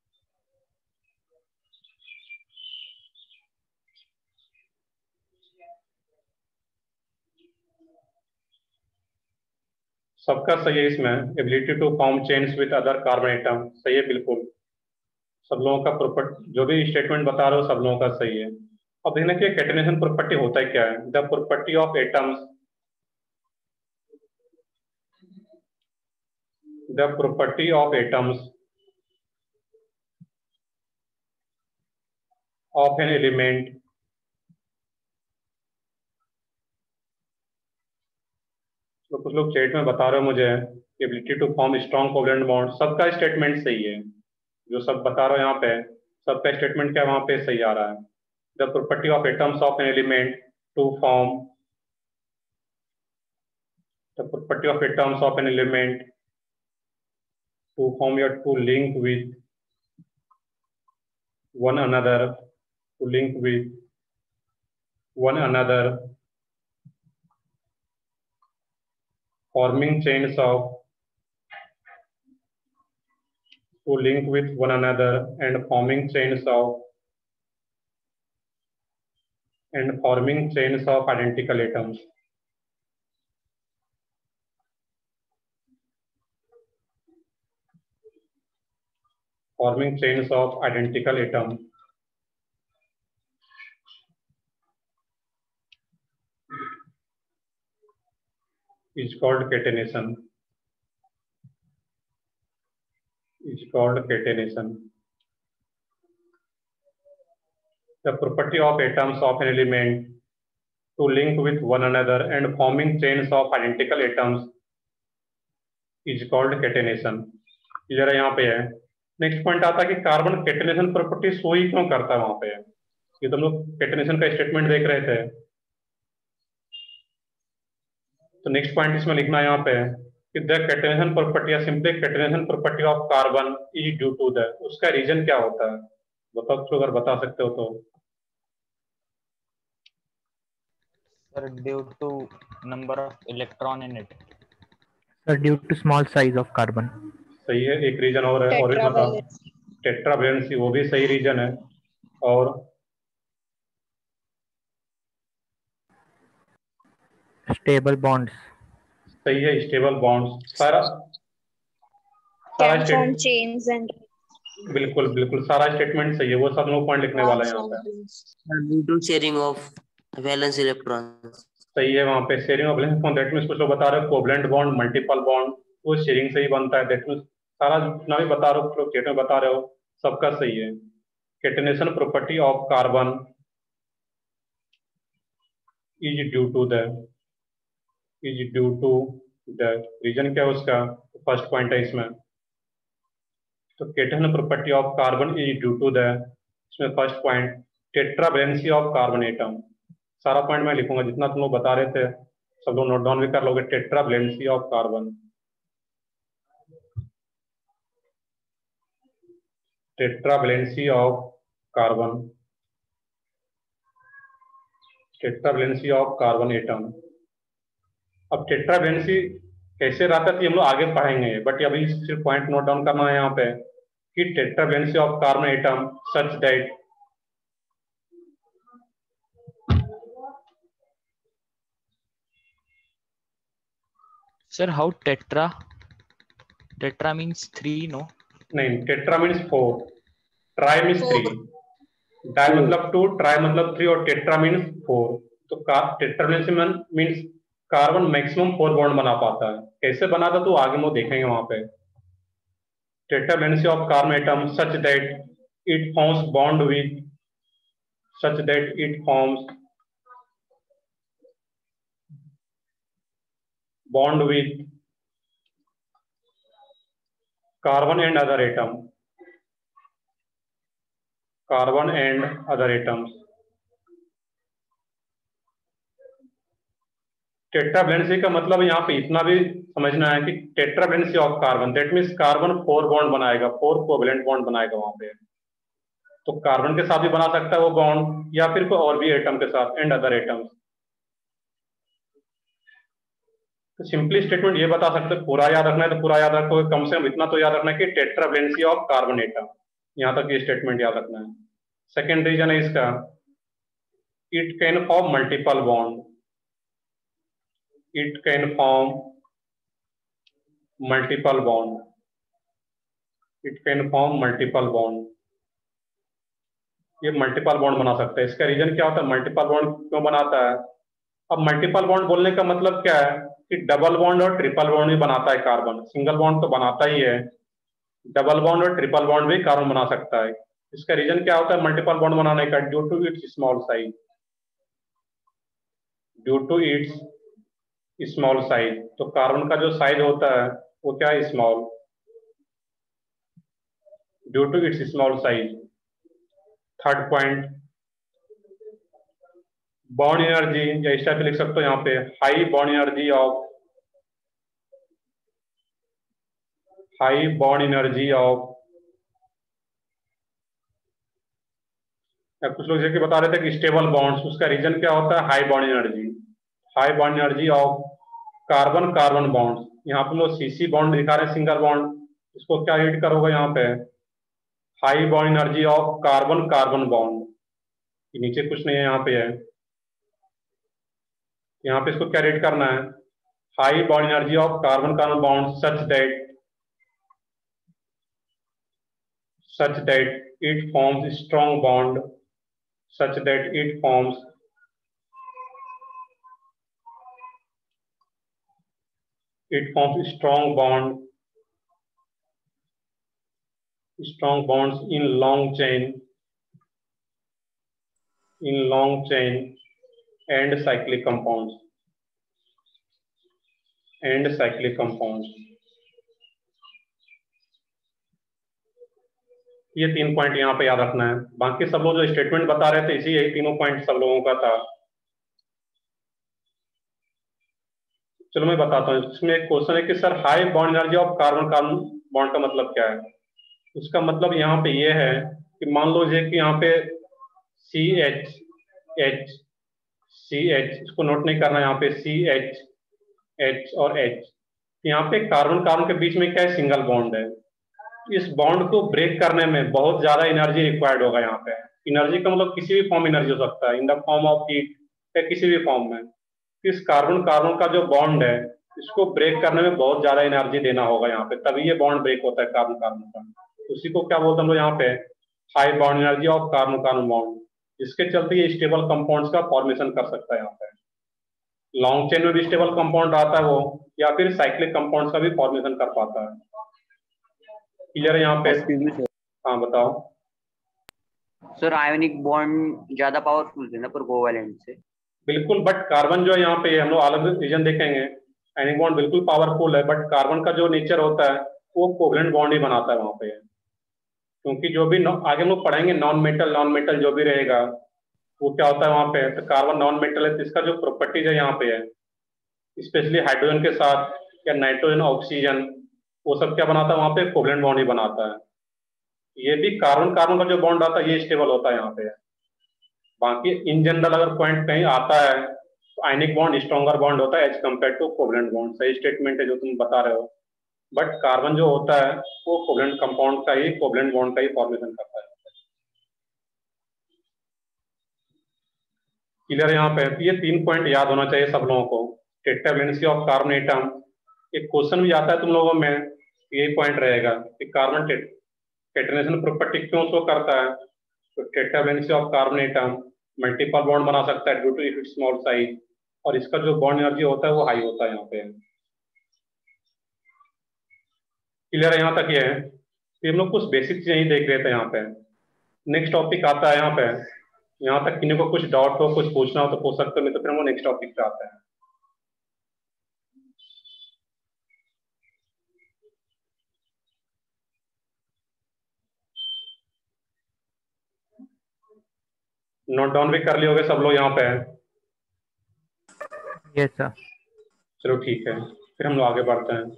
सबका सही है इसमें, ability to form chains with other carbon atom सही है बिल्कुल। सब लोगों का प्रॉपर्टी, जो भी स्टेटमेंट बता रहे हो सब लोगों का सही है। अब देखना कि कैटेनेशन प्रॉपर्टी होता है क्या है। The property of atoms, the property of atoms of an element तो कुछ लोग चैट में बता रहे हो मुझे ability to form strong covalent bond, सबका स्टेटमेंट सही है। जो सब बता रहे हो यहाँ पे सबका स्टेटमेंट क्या वहां पे सही आ रहा है। The property of atoms of an element to form, the property of atoms of an element to form या to link with one another, to link with one another, forming chains of, to link with one another and forming chains of, and forming chains of identical atoms. Forming chains of identical atoms is called catenation. Is called catenation. The property of atoms of an element to link with one another and forming chains of identical atoms is called catenation. जरा यहाँ पे है। Next point आता है कि carbon catenation property show ही क्यों करता है वहां पे। ये तो हम लोग कैटेनेशन का स्टेटमेंट देख रहे थे, तो नेक्स्ट पॉइंट इसमें लिखना है यहाँ पे कि द कैटेनेशन प्रॉपर्टी या simply catenation property of carbon is due to the, उसका रीजन क्या होता है बताओ, तो अगर बता सकते हो तो। Sir, due to number of electron in it. Sir, due to small size of carbon. सही है, एक रीजन और है, और भी बता। टेट्रावैलेंसी, वो भी सही रीजन है। और स्टेबल बॉन्ड्स, सही है, स्टेबल बॉन्ड्स। सारा सारा form chains and बिल्कुल बिल्कुल सारा स्टेटमेंट सही है, वो सब लोग पॉइंट लिखने वाला है यहाँ पे। due to sharing of valence electrons. सही है, वहाँ पे sharing of valence bond, that means कुछ लोग बता रहे हो कोवलेंट बॉन्ड, मल्टीपल बॉन्ड, वो शेयरिंग से ही बनता है। दैट मींस सारा जितना भी बता रहे हो, कुछ लोग चैट में बता रहे हो, सबका सही है। Catenation property of carbon is due to the, is due to the, reason क्या है उसका? फर्स्ट पॉइंट है इसमें, तो catenation property of carbon is due to the, इसमें first point tetravalency of carbon atom. सारा पॉइंट मैं लिखूंगा, जितना तुम लोग बता रहे थे सब लोग नोट डाउन भी कर लोगे। Tetravalency of carbon, tetravalency of carbon, tetravalency of carbon atom. अब टेट्रावैलेंसी कैसे रहता है हम लोग आगे पढ़ेंगे, बट अभी सिर्फ पॉइंट नोट डाउन करना है यहाँ पे कि tetravalency of carbon atom such that, Sir, how tetra? Tetra means three, no? नहीं, tetra means four, tri means three, di मतलब टू, ट्राई मतलब थ्री और टेट्रा मीन्स फोर। तो tetravalency means carbon maximum four bond बना पाता है। कैसे बनाता तो आगे हम देखेंगे वहां पे। Tetravalency of carbon atom such that it forms bond with such that it forms bond with carbon and other atom, carbon and other atoms. Tetravalency का मतलब यहाँ पे इतना भी समझना है कि tetravalency of carbon, that means carbon four bond बनाएगा, फोर कोवेलेंट बॉन्ड बनाएगा वहां पे। तो कार्बन के साथ भी बना सकता है वो बॉन्ड, या फिर कोई और भी एटम के साथ, एंड अदर एटम्स। तो सिंपली स्टेटमेंट ये बता सकते हैं, पूरा याद रखना है तो पूरा याद रखो, कम से कम इतना तो याद रखना है कि टेट्रावैलेंसी ऑफ कार्बन एटम, यहां तक ये स्टेटमेंट याद रखना है। सेकेंड रीजन है इसका, it can form multiple bond, it can form multiple bond, it can form multiple bond, ये मल्टीपल बॉन्ड बना सकता है। इसका रीजन क्या होता है, मल्टीपल बॉन्ड क्यों बनाता है? अब मल्टीपल बॉन्ड बोलने का मतलब क्या है कि डबल बॉन्ड और ट्रिपल बॉन्ड भी बनाता है कार्बन, सिंगल बॉन्ड तो बनाता ही है, डबल बॉन्ड और ट्रिपल बॉन्ड भी कार्बन बना सकता है। इसका रीजन क्या होता है मल्टीपल बॉन्ड बनाने का? Due to its small size, due to its small size. तो कार्बन का जो साइज होता है वो क्या है, small, due to its small size. Third point, bond energy, या इस टाइप लिख सकते हो यहाँ पे, high bond energy of high bond energy of या कुछ लोग जैसे बता रहे थे कि स्टेबल बॉन्ड्स, उसका रीजन क्या होता है, high bond energy, high bond energy of carbon carbon bonds. यहाँ पे लोग सीसी बॉन्ड दिखा रहे हैं, सिंगल बॉन्ड, इसको क्या रीड करोगे यहाँ पे, high bond energy of carbon carbon bond. नीचे कुछ नहीं है, यहाँ पे है, यहाँ पे इसको क्या रेट करना है, high bond energy of carbon carbon bond such that such that it forms strong bond, such that it forms it forms strong bond strong bonds in long chain in long chain and cyclic compounds and cyclic compounds। ये तीन point यहाँ पे याद रखना है। बाकी सब लोग जो स्टेटमेंट बता रहे थे इसी यही तीनों पॉइंट सब लोगों का था। चलो मैं बताता हूँ। इसमें एक क्वेश्चन है कि sir high bond energy of carbon carbon bond का मतलब क्या है? उसका मतलब यहाँ पे ये है कि मान लो जे कि यहाँ पे C H H C H, इसको नोट नहीं करना, यहाँ पे सी एच एच और एच, यहाँ पे कार्बन कार्बन के बीच में क्या है, सिंगल बॉन्ड है। इस बॉन्ड को ब्रेक करने में बहुत ज्यादा एनर्जी रिक्वायर्ड होगा। यहाँ पे एनर्जी का मतलब किसी भी फॉर्म एनर्जी हो सकता है, in the form of heat या किसी भी फॉर्म में। इस कार्बन कार्बन का जो बॉन्ड है इसको ब्रेक करने में बहुत ज्यादा एनर्जी देना होगा यहाँ पे, तभी ये बॉन्ड ब्रेक होता है कार्बन कार्बन का। उसी को क्या बोलते हैं हम लोग यहाँ पे, high bond energy of carbon carbon bond, जिसके चलते ये स्टेबल कंपाउंड्स का फॉर्मेशन कर सकता है। यहाँ पे लॉन्ग चेन में भी स्टेबल कंपाउंड आता है वो, या फिर साइक्लिक कंपाउंड्स का भी फॉर्मेशन कर पाता है। क्लियर है यहाँ पे? हाँ बताओ सर। आयोनिक बॉन्ड ज्यादा पावरफुल है ना पर कोवैलेंट से? बिल्कुल, बट कार्बन जो है यहाँ पे हम लोग अलग रीजन देखेंगे। आयोनिक बॉन्ड बिल्कुल पावरफुल है, बट कार्बन का जो नेचर होता है वो कोवैलेंट बॉन्ड ही बनाता है वहां पे। क्योंकि जो भी आगे हम लोग पढ़ेंगे नॉन मेटल नॉन मेटल जो भी रहेगा वो क्या होता है वहां पे, तो कार्बन नॉन मेटल है तो इसका जो प्रॉपर्टीज है यहाँ पे है, स्पेशली हाइड्रोजन के साथ या नाइट्रोजन ऑक्सीजन, वो सब क्या बनाता है वहां पे, कोवैलेंट बॉन्ड ही बनाता है। ये भी कार्बन कार्बन का जो बॉन्ड आता है ये स्टेबल होता है यहाँ पे। बाकी इन जनरल अगर पॉइंट कहीं आता है तो आयनिक बॉन्ड स्ट्रॉन्गर बॉन्ड होता है as compared to covalent bond. सही स्टेटमेंट है जो तुम बता रहे हो, बट कार्बन जो होता है वो कोवैलेंट कंपाउंड का ही कोवैलेंट बॉन्ड का ही फॉर्मेशन करता है। क्लियर है यहाँ पे? ये तीन पॉइंट याद होना चाहिए सब लोगों को। टेट्रावैलेंसी ऑफ कार्बन एटम, एक क्वेश्चन भी आता है तुम लोगों में, यही पॉइंट रहेगा कि कार्बन कैटेनेशन प्रॉपर्टी क्यों शो करता है? तो tetravalency of carbon atom multiple bond बना सकता है due to its small size, और इसका जो बॉन्ड एनर्जी होता है वो हाई होता है यहाँ पे। क्लियर है यहाँ तक? ये है तो हम लोग कुछ बेसिक चीजें ही देख रहे थे यहाँ पे। नेक्स्ट टॉपिक आता है यहाँ पे, यहाँ तक किसी को कुछ डाउट हो, कुछ पूछना हो तो पूछ सकते हो, नहीं तो फिर हम लोग नेक्स्ट टॉपिक पे आते हैं। नोट डाउन भी कर लिए होगे सब लोग यहाँ पे? Yes sir. चलो ठीक है, फिर हम लोग आगे बढ़ते हैं।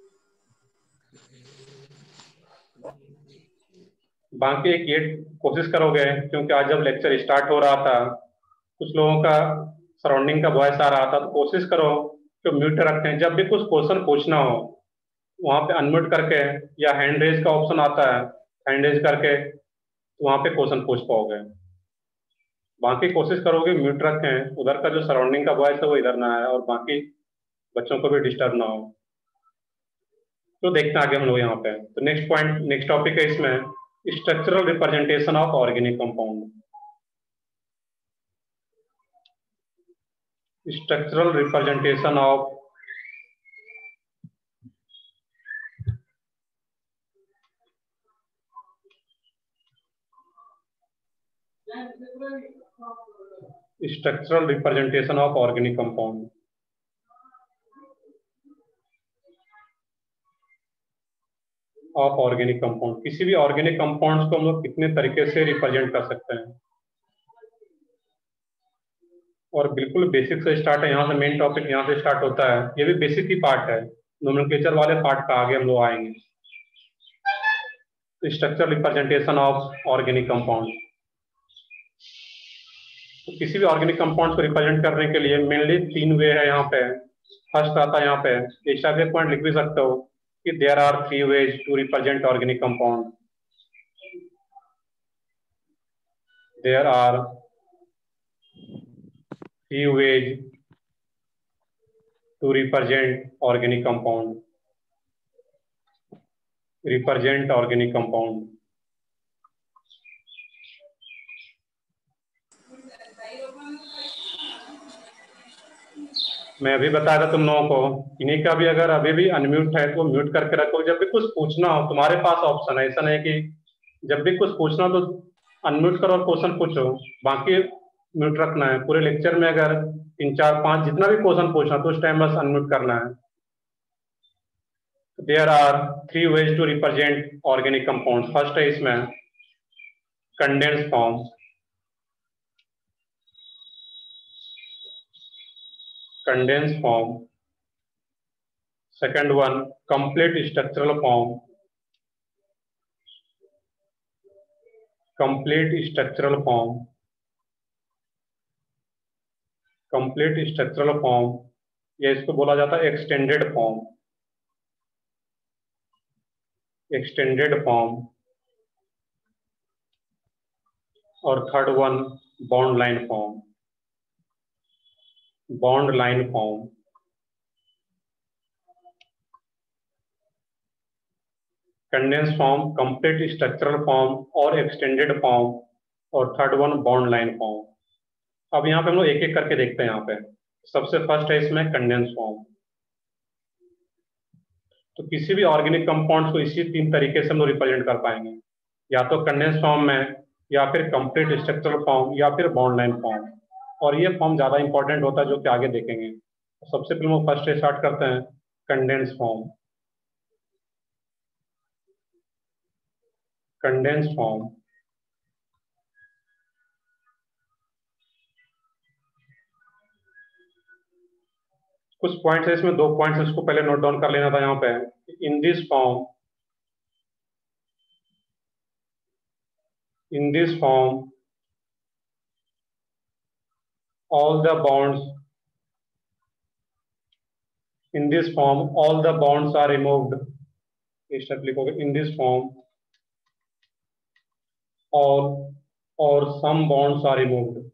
बाकी एक ये कोशिश करोगे, क्योंकि आज जब लेक्चर स्टार्ट हो रहा था कुछ लोगों का सराउंडिंग का वॉइस आ रहा था, तो कोशिश करो कि म्यूट रखें। जब भी कुछ क्वेश्चन पूछना हो वहाँ पे अनम्यूट करके, या हैंड रेज का ऑप्शन आता है, हैंड रेज करके तो वहाँ पे क्वेश्चन पूछ पाओगे। बाकी कोशिश करोगे म्यूट रखें, उधर का जो सराउंडिंग का वॉइस है वो इधर ना आए और बाकी बच्चों को भी डिस्टर्ब ना हो। तो देखते हैं आगे हम लोग यहाँ पे। तो नेक्स्ट पॉइंट, नेक्स्ट टॉपिक है इसमें structural representation of organic compound. Structural representation of structural representation of organic compound. Of organic compound, किसी भी ऑर्गेनिक कंपाउंड्स को हम लोग कितने तरीके से रिप्रेजेंट कर सकते हैं, और बिल्कुल बेसिक से स्टार्ट है। यहाँ से मेन टॉपिक यहाँ से स्टार्ट होता है, ये भी बेसिक ही पार्ट है, नोमेनक्लेचर वाले पार्ट का आगे हम लोग आएंगे। Structure representation of organic compound, तो किसी भी ऑर्गेनिक कंपाउंड को रिप्रेजेंट करने के लिए मेनली तीन वे है यहाँ पे। फर्स्ट आता है यहाँ पे, इस टाइप के पॉइंट लिख भी सकते हो कि there are three ways to represent organic compound. There are three ways to represent organic compound. Represent organic compound, मैं अभी बताया था तुम लोगों को, इन्हीं का भी अगर अभी भी अनम्यूट है तो म्यूट करके रखो। जब भी कुछ पूछना हो तुम्हारे पास ऑप्शन है, ऐसा नहीं कि जब भी कुछ पूछना हो तो अनम्यूट करो और क्वेश्चन पूछो, बाकी म्यूट रखना है। पूरे लेक्चर में अगर तीन चार पांच जितना भी क्वेश्चन पूछना तो उस टाइम बस अनम्यूट करना है। There are three ways to represent organic compound. First है इसमें condense form, condense form. Second one complete structural form, complete structural form, complete structural form, या इसको बोला जाता है एक्सटेंडेड फॉर्म, एक्सटेंडेड फॉर्म। और third one bond line form, bond line form. Condense form, complete structural form और extended form, और third one bond line form. अब यहाँ पे हम लोग एक एक करके देखते हैं। यहाँ पे सबसे फर्स्ट है इसमें कंडेंस फॉर्म। तो किसी भी ऑर्गेनिक कंपाउंड्स को इसी तीन तरीके से हम लोग रिप्रेजेंट कर पाएंगे, या तो कंडेंस फॉर्म में, या फिर कंप्लीट स्ट्रक्चरल फॉर्म, या फिर बॉन्ड लाइन फॉर्म। और ये फॉर्म ज्यादा इंपॉर्टेंट होता है जो कि आगे देखेंगे। तो सबसे पहले हम फर्स्ट स्टार्ट करते हैं कंडेंस फॉर्म। कंडेंस फॉर्म, कुछ पॉइंट्स है इसमें, दो पॉइंट्स इसको पहले नोट डाउन कर लेना था यहाँ पे। In this form, in this form all the bonds, in this form all the bonds are removed। इस step लिखोगे in this form all or some bonds are removed,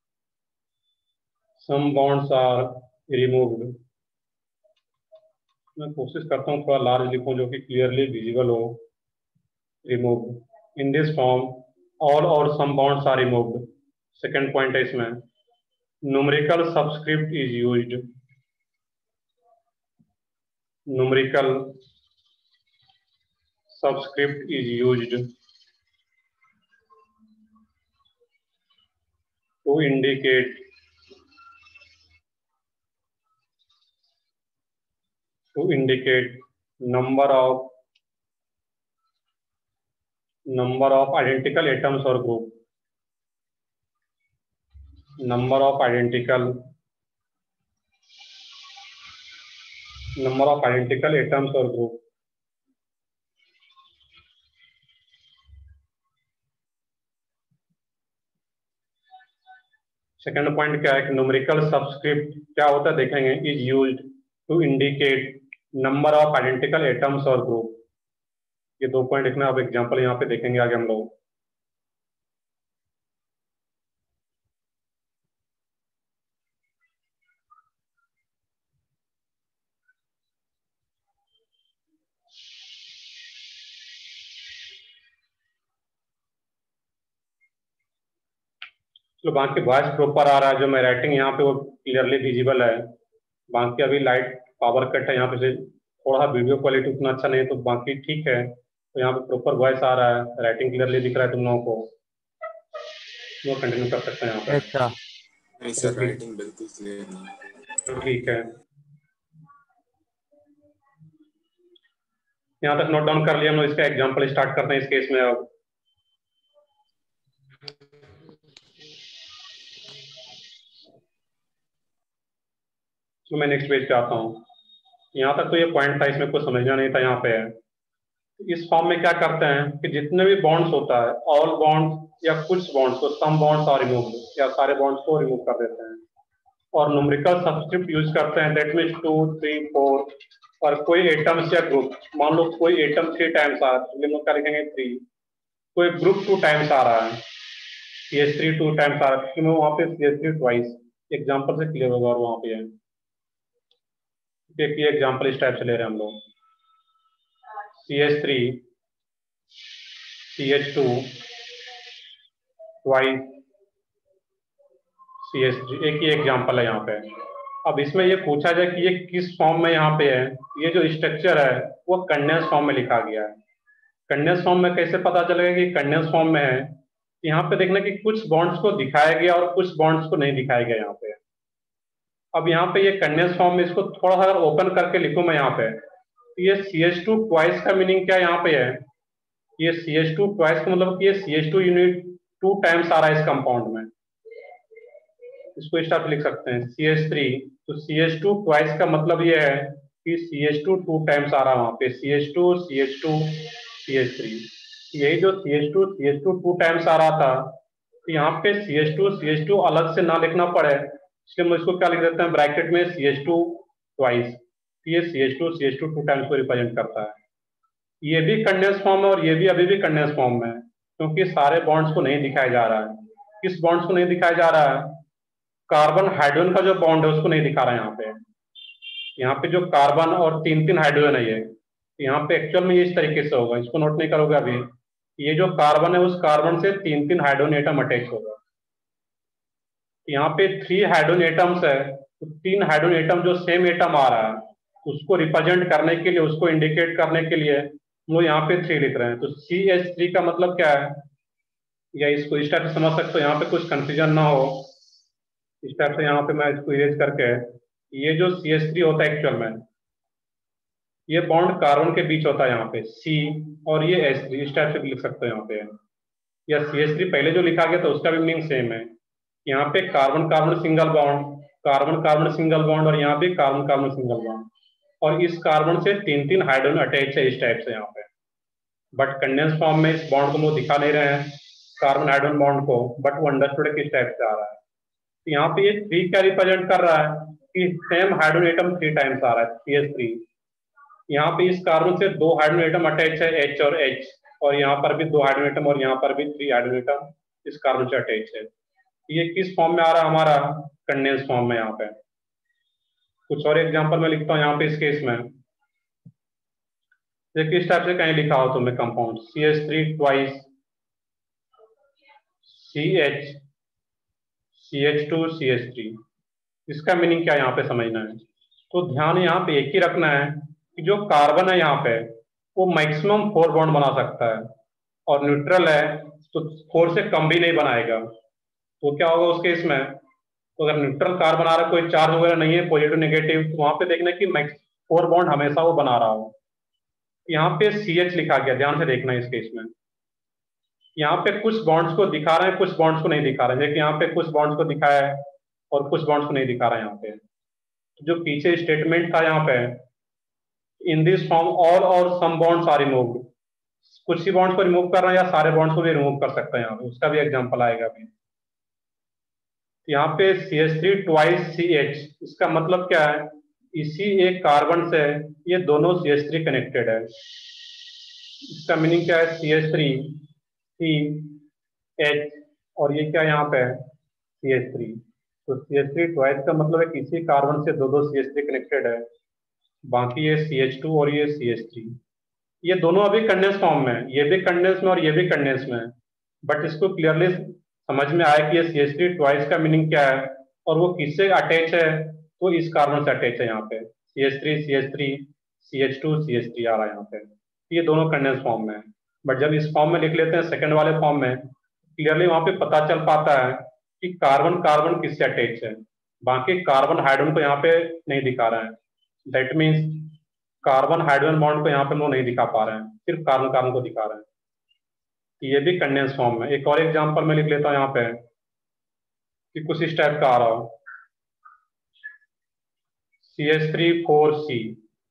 some bonds are removed। मैं कोशिश करता हूँ थोड़ा large लिखूं जो कि क्लियरली विजिबल हो। Remove in this form all or some bonds are removed. Second point है इसमें numerical subscript is used. Numerical subscript is used to indicate to indicate number of number of identical atoms or group. Number of identical number of identical atoms or group. Second point क्या है कि numerical subscript क्या होता है देखेंगे। Is used to indicate number of identical atoms और group. ये दो पॉइंट लिखना। अब एग्जांपल यहाँ पे देखेंगे आगे हम लोग। तो बाकी वॉइस प्रॉपर आ रहा है, जो मैं राइटिंग यहाँ पे वो क्लियरली विजिबल है। बाकी अभी लाइट पावर कट है यहाँ पे से थोड़ा वीडियो क्वालिटी उतना अच्छा नहीं है, तो बाकी ठीक है। तो यहाँ पे प्रॉपर वॉइस आ रहा है, राइटिंग क्लियरली दिख रहा है तुम लोगों को, वो कंटिन्यू कर सकते हैं यहाँ पे। अच्छा नहीं सर, राइटिंग बिल्कुल क्लियर नहीं है। तो ठीक है, यहाँ तक नोट डाउन कर लिया हम लोग। इसका एग्जाम्पल स्टार्ट करते हैं इस केस में। अब तो मैं नेक्स्ट पेज पे आता हूँ। यहाँ तक तो ये पॉइंट था, इसमें कुछ समझना नहीं था। यहाँ पे है इस फॉर्म में क्या करते हैं कि जितने भी बॉन्ड्स होता है, ऑल बॉन्ड्स या कुछ बॉन्ड्स को, सम बॉन्ड्स आर रिमूव, या सारे बॉन्ड्स को रिमूव कर देते हैं और न्यूमेरिकल सबस्क्रिप्ट यूज करते हैं। That means two three four, और कोई एटम्स या ग्रुप, मान लो कोई एटम थ्री टाइम्स आ रहा है, हम लोग क्या लिखेंगे थ्री। कोई ग्रुप टू टाइम्स आ रहा है, C H three two times आ रहा है, क्योंकि वहाँ पे C H three twice example से क्लियर होगा। और वहाँ पे है एक ये एग्जाम्पल इस टाइप से ले रहे हैं हम लोग। C H three C H two twice C H three, एक ही एग्जाम्पल है यहाँ पे। अब इसमें ये पूछा जाए कि ये किस फॉर्म में यहाँ पे है। ये जो स्ट्रक्चर है वो कंडेंस फॉर्म में लिखा गया है। कंडेंस फॉर्म में कैसे पता चलेगा कि कंडेंस फॉर्म में है? यहाँ पे देखना कि कुछ बॉन्ड्स को दिखाया गया और कुछ बॉन्ड्स को नहीं दिखाया गया यहाँ पे। अब यहाँ पे ये कंडेंस फॉर्म में, इसको थोड़ा सा अगर ओपन करके लिखूं मैं यहाँ पे, तो ये सी एच टू ट्वाइस का मीनिंग क्या यहाँ पे है? ये सी एच टू ट्वाइस का मतलब कि ये C H two unit two times आ रहा है इस कंपाउंड में। इसको इस तरह लिख सकते हैं सी एच थ्री, तो सी एच टू ट्वाइस का मतलब ये है कि C H two two times आ रहा है वहां पे, C H two C H two C H three. यही जो C H two C H two two times आ रहा था, तो यहाँ पे C H two C H two अलग से ना लिखना पड़े, इसलिए हम इसको क्या लिख देते हैं ब्रैकेट में सी एच टू ट्वाइस। ये C H two C H two two times को रिप्रेजेंट करता है। ये भी कंडेंस फॉर्म है और ये भी अभी भी कंडेंस फॉर्म में है, क्योंकि सारे बॉन्ड्स को नहीं दिखाया जा रहा है। किस बॉन्ड्स को नहीं दिखाया जा रहा है? कार्बन हाइड्रोजन का जो बॉन्ड है उसको नहीं दिखा रहा है यहाँ पे। यहाँ पे जो कार्बन और तीन तीन हाइड्रोजन है, ये यहाँ पे एक्चुअल में ये इस तरीके से होगा, इसको नोट नहीं करोगे अभी। ये जो कार्बन है उस कार्बन से तीन तीन हाइड्रोजन एटम अटैच होगा। यहाँ पे थ्री हाइड्रोजन एटम्स है, तो तीन हाइड्रोजन एटम जो सेम एटम आ रहा है उसको रिप्रेजेंट करने के लिए, उसको इंडिकेट करने के लिए हम लोग यहाँ पे थ्री लिख रहे हैं। तो सी एच थ्री का मतलब क्या है, या इसको इस टाइप से समझ सकते हो, यहाँ पे कुछ कंफ्यूजन ना हो। इस टाइप से यहाँ पे मैं इसको इरेज करके, ये जो सी एच थ्री होता है एक्चुअल में, ये बॉन्ड कार्बन के बीच होता है यहाँ पे C, और ये एच थ्री, इस टाइप से लिख सकते हो यहाँ पे। या सी एच थ्री पहले जो लिखा गया था उसका भी मीनिंग सेम है। यहाँ पे carbon carbon single bond, carbon carbon single bond, और यहाँ पे कार्बन कार्बन सिंगल बॉन्ड, और इस कार्बन से तीन तीन हाइड्रोजन अटैच है इस टाइप से यहाँ पे। बट कंडेंस फॉर्म में इस बॉन्ड को वो दिखा नहीं रहे हैं, कार्बन हाइड्रोजन बॉन्ड को, बट वो अंडरस्टूड किस टाइप से आ रहा है। तो यहाँ पे ये थ्री क्या रिप्रेजेंट कर रहा है कि same hydrogen atom three times आ रहा है सी एच थ्री। यहाँ पे इस कार्बन से दो हाइड्रोजन एटम अटैच है H और H, और यहाँ पर भी दो हाइड्रोजन एटम, और यहाँ पर भी थ्री हाइड्रोजन एटम इस कार्बन से अटैच है। ये किस फॉर्म में आ रहा है हमारा? कंडेंस फॉर्म में। यहाँ पे कुछ और एग्जांपल मैं लिखता हूँ यहाँ पे इस केस में। ये किस टाइप से कहीं लिखा हो तुमने compound C H three twice C H C H two C H three, इसका मीनिंग क्या यहाँ पे समझना है। तो ध्यान यहाँ पे एक ही रखना है कि जो कार्बन है यहाँ पे वो मैक्सिमम फोर बॉन्ड बना सकता है, और न्यूट्रल है तो फोर से कम भी नहीं बनाएगा। तो क्या होगा उस केस में, तो अगर न्यूट्रल कार्बन आ रहा है, कोई चार्ज वगैरह नहीं है पॉजिटिव नेगेटिव, तो वहां पे देखना कि मैक्स फोर बॉन्ड हमेशा वो बना रहा हो। यहाँ पे सी एच लिखा गया, ध्यान से देखना है इस केस में। यहाँ पे कुछ बॉन्ड्स को दिखा रहे हैं, कुछ बॉन्ड्स को नहीं दिखा रहे हैं। देखिए यहाँ पे कुछ बॉन्ड्स को दिखाया है और कुछ बॉन्ड्स को नहीं दिखा रहा है। यहाँ पे जो पीछे स्टेटमेंट था यहाँ पे, in this form all or some bonds are removed, कुछ ही बॉन्ड्स को रिमूव कर रहे हैं या सारे बॉन्ड्स को भी रिमूव कर सकते हैं, यहाँ पे उसका भी एग्जांपल आएगा अभी। यहाँ पे C H three twice C H, इसका मतलब क्या है, इसी एक कार्बन से ये दोनों सी एच थ्री कनेक्टेड है। इसका मीनिंग क्या है, C H three C H और ये क्या यहाँ पे सी एच थ्री, तो सी एच थ्री ट्वाइस का मतलब है कि इसी कार्बन से दो दो सी एच थ्री कनेक्टेड है। बाकी ये सी एच टू और ये सी एच थ्री, ये दोनों अभी कंडेंस फॉर्म में, ये भी कंडेंस में और ये भी कंडेंस में, बट इसको क्लियरली समझ में आया कि ये सी एच थ्री ट्वाइस का मीनिंग क्या है और वो किससे अटैच है, तो इस कार्बन से अटैच है। यहाँ पे C H three C H three C H two C H three आ रहा है यहाँ पे, ये दोनों कंडेंस फॉर्म में है। बट जब इस फॉर्म में लिख लेते हैं सेकंड वाले फॉर्म में, क्लियरली वहां पे पता चल पाता है कि कार्बन कार्बन किससे अटैच है। बाकी कार्बन हाइड्रोजन को यहाँ पे नहीं दिखा रहा है, that means carbon hydrogen bond को यहाँ पे वो नहीं दिखा पा रहे हैं, सिर्फ कार्बन कार्बन को दिखा रहे हैं। ये भी कंडेंस फॉर्म में। एक और एग्जांपल मैं लिख लेता हूँ यहाँ पे कि कुछ इस टाइप का आ रहा हो, C H three four C,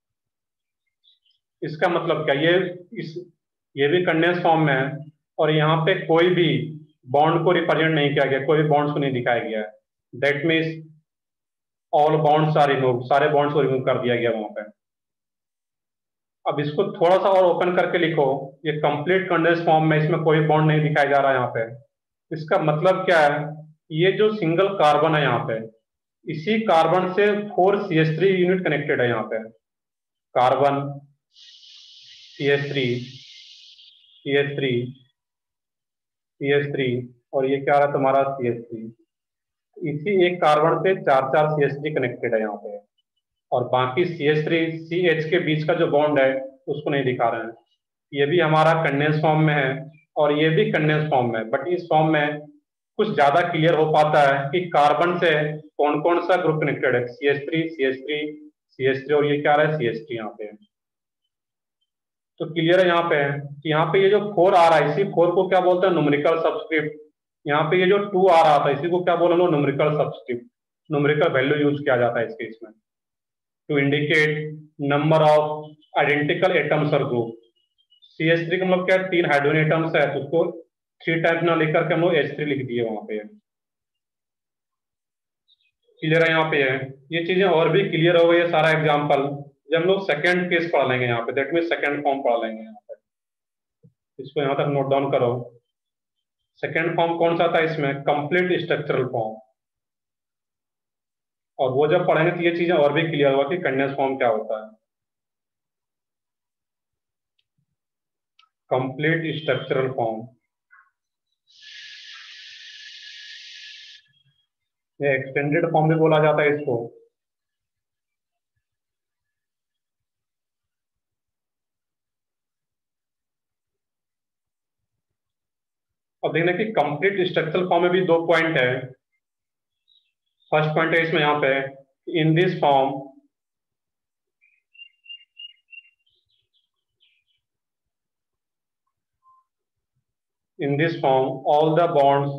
इसका मतलब क्या, ये इस ये भी कंडेंस फॉर्म में है और यहाँ पे कोई भी बॉन्ड को रिप्रेजेंट नहीं किया गया, कोई भी बॉन्ड्स को नहीं दिखाया गया है। That means all bonds are remove, सारे बॉन्ड्स को रिमूव कर दिया गया वहां पे। अब इसको थोड़ा सा और ओपन करके लिखो, ये कंप्लीट कंडेंस फॉर्म में, इसमें कोई बॉन्ड नहीं दिखाया जा रहा है यहाँ पे। इसका मतलब क्या है, ये जो सिंगल कार्बन है यहाँ पे, इसी कार्बन से four C H three unit connected है यहाँ पे, carbon C H three C H three C H three और ये क्या रहा तुम्हारा सी एच थ्री, इसी एक कार्बन से चार चार सी एच थ्री कनेक्टेड है यहाँ पे, और बाकी C H three C H के बीच का जो बॉन्ड है उसको नहीं दिखा रहे हैं। ये भी हमारा कंडेंस फॉर्म में है और ये भी कंडेंस फॉर्म में, बट इस फॉर्म में कुछ ज्यादा क्लियर हो पाता है कि कार्बन से कौन कौन सा ग्रुप कनेक्टेड है, C H three C H three C H three और ये क्या रहा है सी एच थ्री यहाँ पे। तो क्लियर है यहाँ पे कि यहाँ पे ये जो फोर आ रहा है, इसी फोर को क्या बोलते हैं, न्यूमेरिकल सबस्क्रिप्ट। यहाँ पे ये जो टू आ रहा था, इसी को क्या बोला, numerical subscript, numerical value use किया जाता है इस केस में to indicate number of identical atoms और ग्रुप। सी एच थ्री का मतलब क्या है, तीन हाइड्रोजन एटम्स है तो उसको थ्री टाइम्स ना लिखकर के हम लोग एच थ्री लिख दिए वहां पे। क्लियर है यहाँ पे है, ये चीजें और भी क्लियर हो गई है सारा एग्जाम्पल जब हम लोग सेकेंड केस पढ़ लेंगे यहाँ पे, दैट मीन सेकेंड फॉर्म पढ़ लेंगे यहाँ पे। इसको यहाँ तक नोट डाउन करो। सेकेंड फॉर्म कौन सा था इसमें, कंप्लीट स्ट्रक्चरल फॉर्म। और वो जब पढ़ेंगे तो ये चीजें और भी क्लियर होगा कि कंडेंस फॉर्म क्या होता है। कंप्लीट स्ट्रक्चरल फॉर्म, ये एक्सटेंडेड फॉर्म भी बोला जाता है इसको। अब देखना कि कंप्लीट स्ट्रक्चरल फॉर्म में भी दो पॉइंट है। फर्स्ट पॉइंट है इसमें यहाँ पे, in this form in this form all the bonds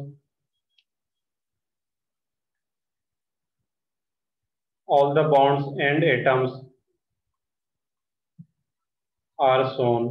all the bonds and atoms are shown।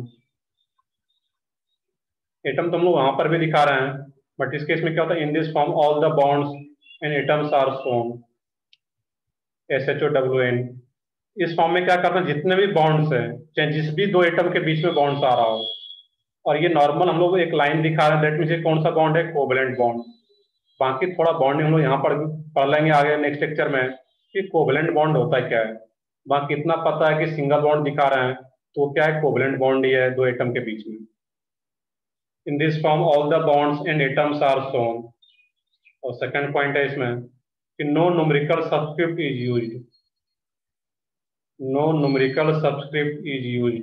Atom तो हम लोग वहां पर भी दिखा रहे हैं, बट इस केस में क्या होता है, in this form all the bonds and atoms are shown, S H O W N. इस फॉर्म में क्या करना है, जितने भी बॉन्ड्स हैं, चाहे जिस भी दो एटम के बीच में बॉन्ड्स आ रहा हो, और ये नॉर्मल हम लोग एक लाइन दिखा रहे हैं, दैट मीन्स कौन सा बॉन्ड है, कोवैलेंट बॉन्ड। बाकी थोड़ा बॉन्ड हम लोग यहाँ पर पढ़ लेंगे आगे नेक्स्ट लेक्चर में कि कोवैलेंट बॉन्ड होता है क्या है। बाकी इतना पता है कि सिंगल बॉन्ड दिखा रहे हैं वो क्या है, कोवलेंट बॉन्ड ही है दो एटम के बीच में। In this form all the bonds and atoms are shown. और सेकंड पॉइंट है इसमें कि no numerical subscript is used, no numerical subscript is used,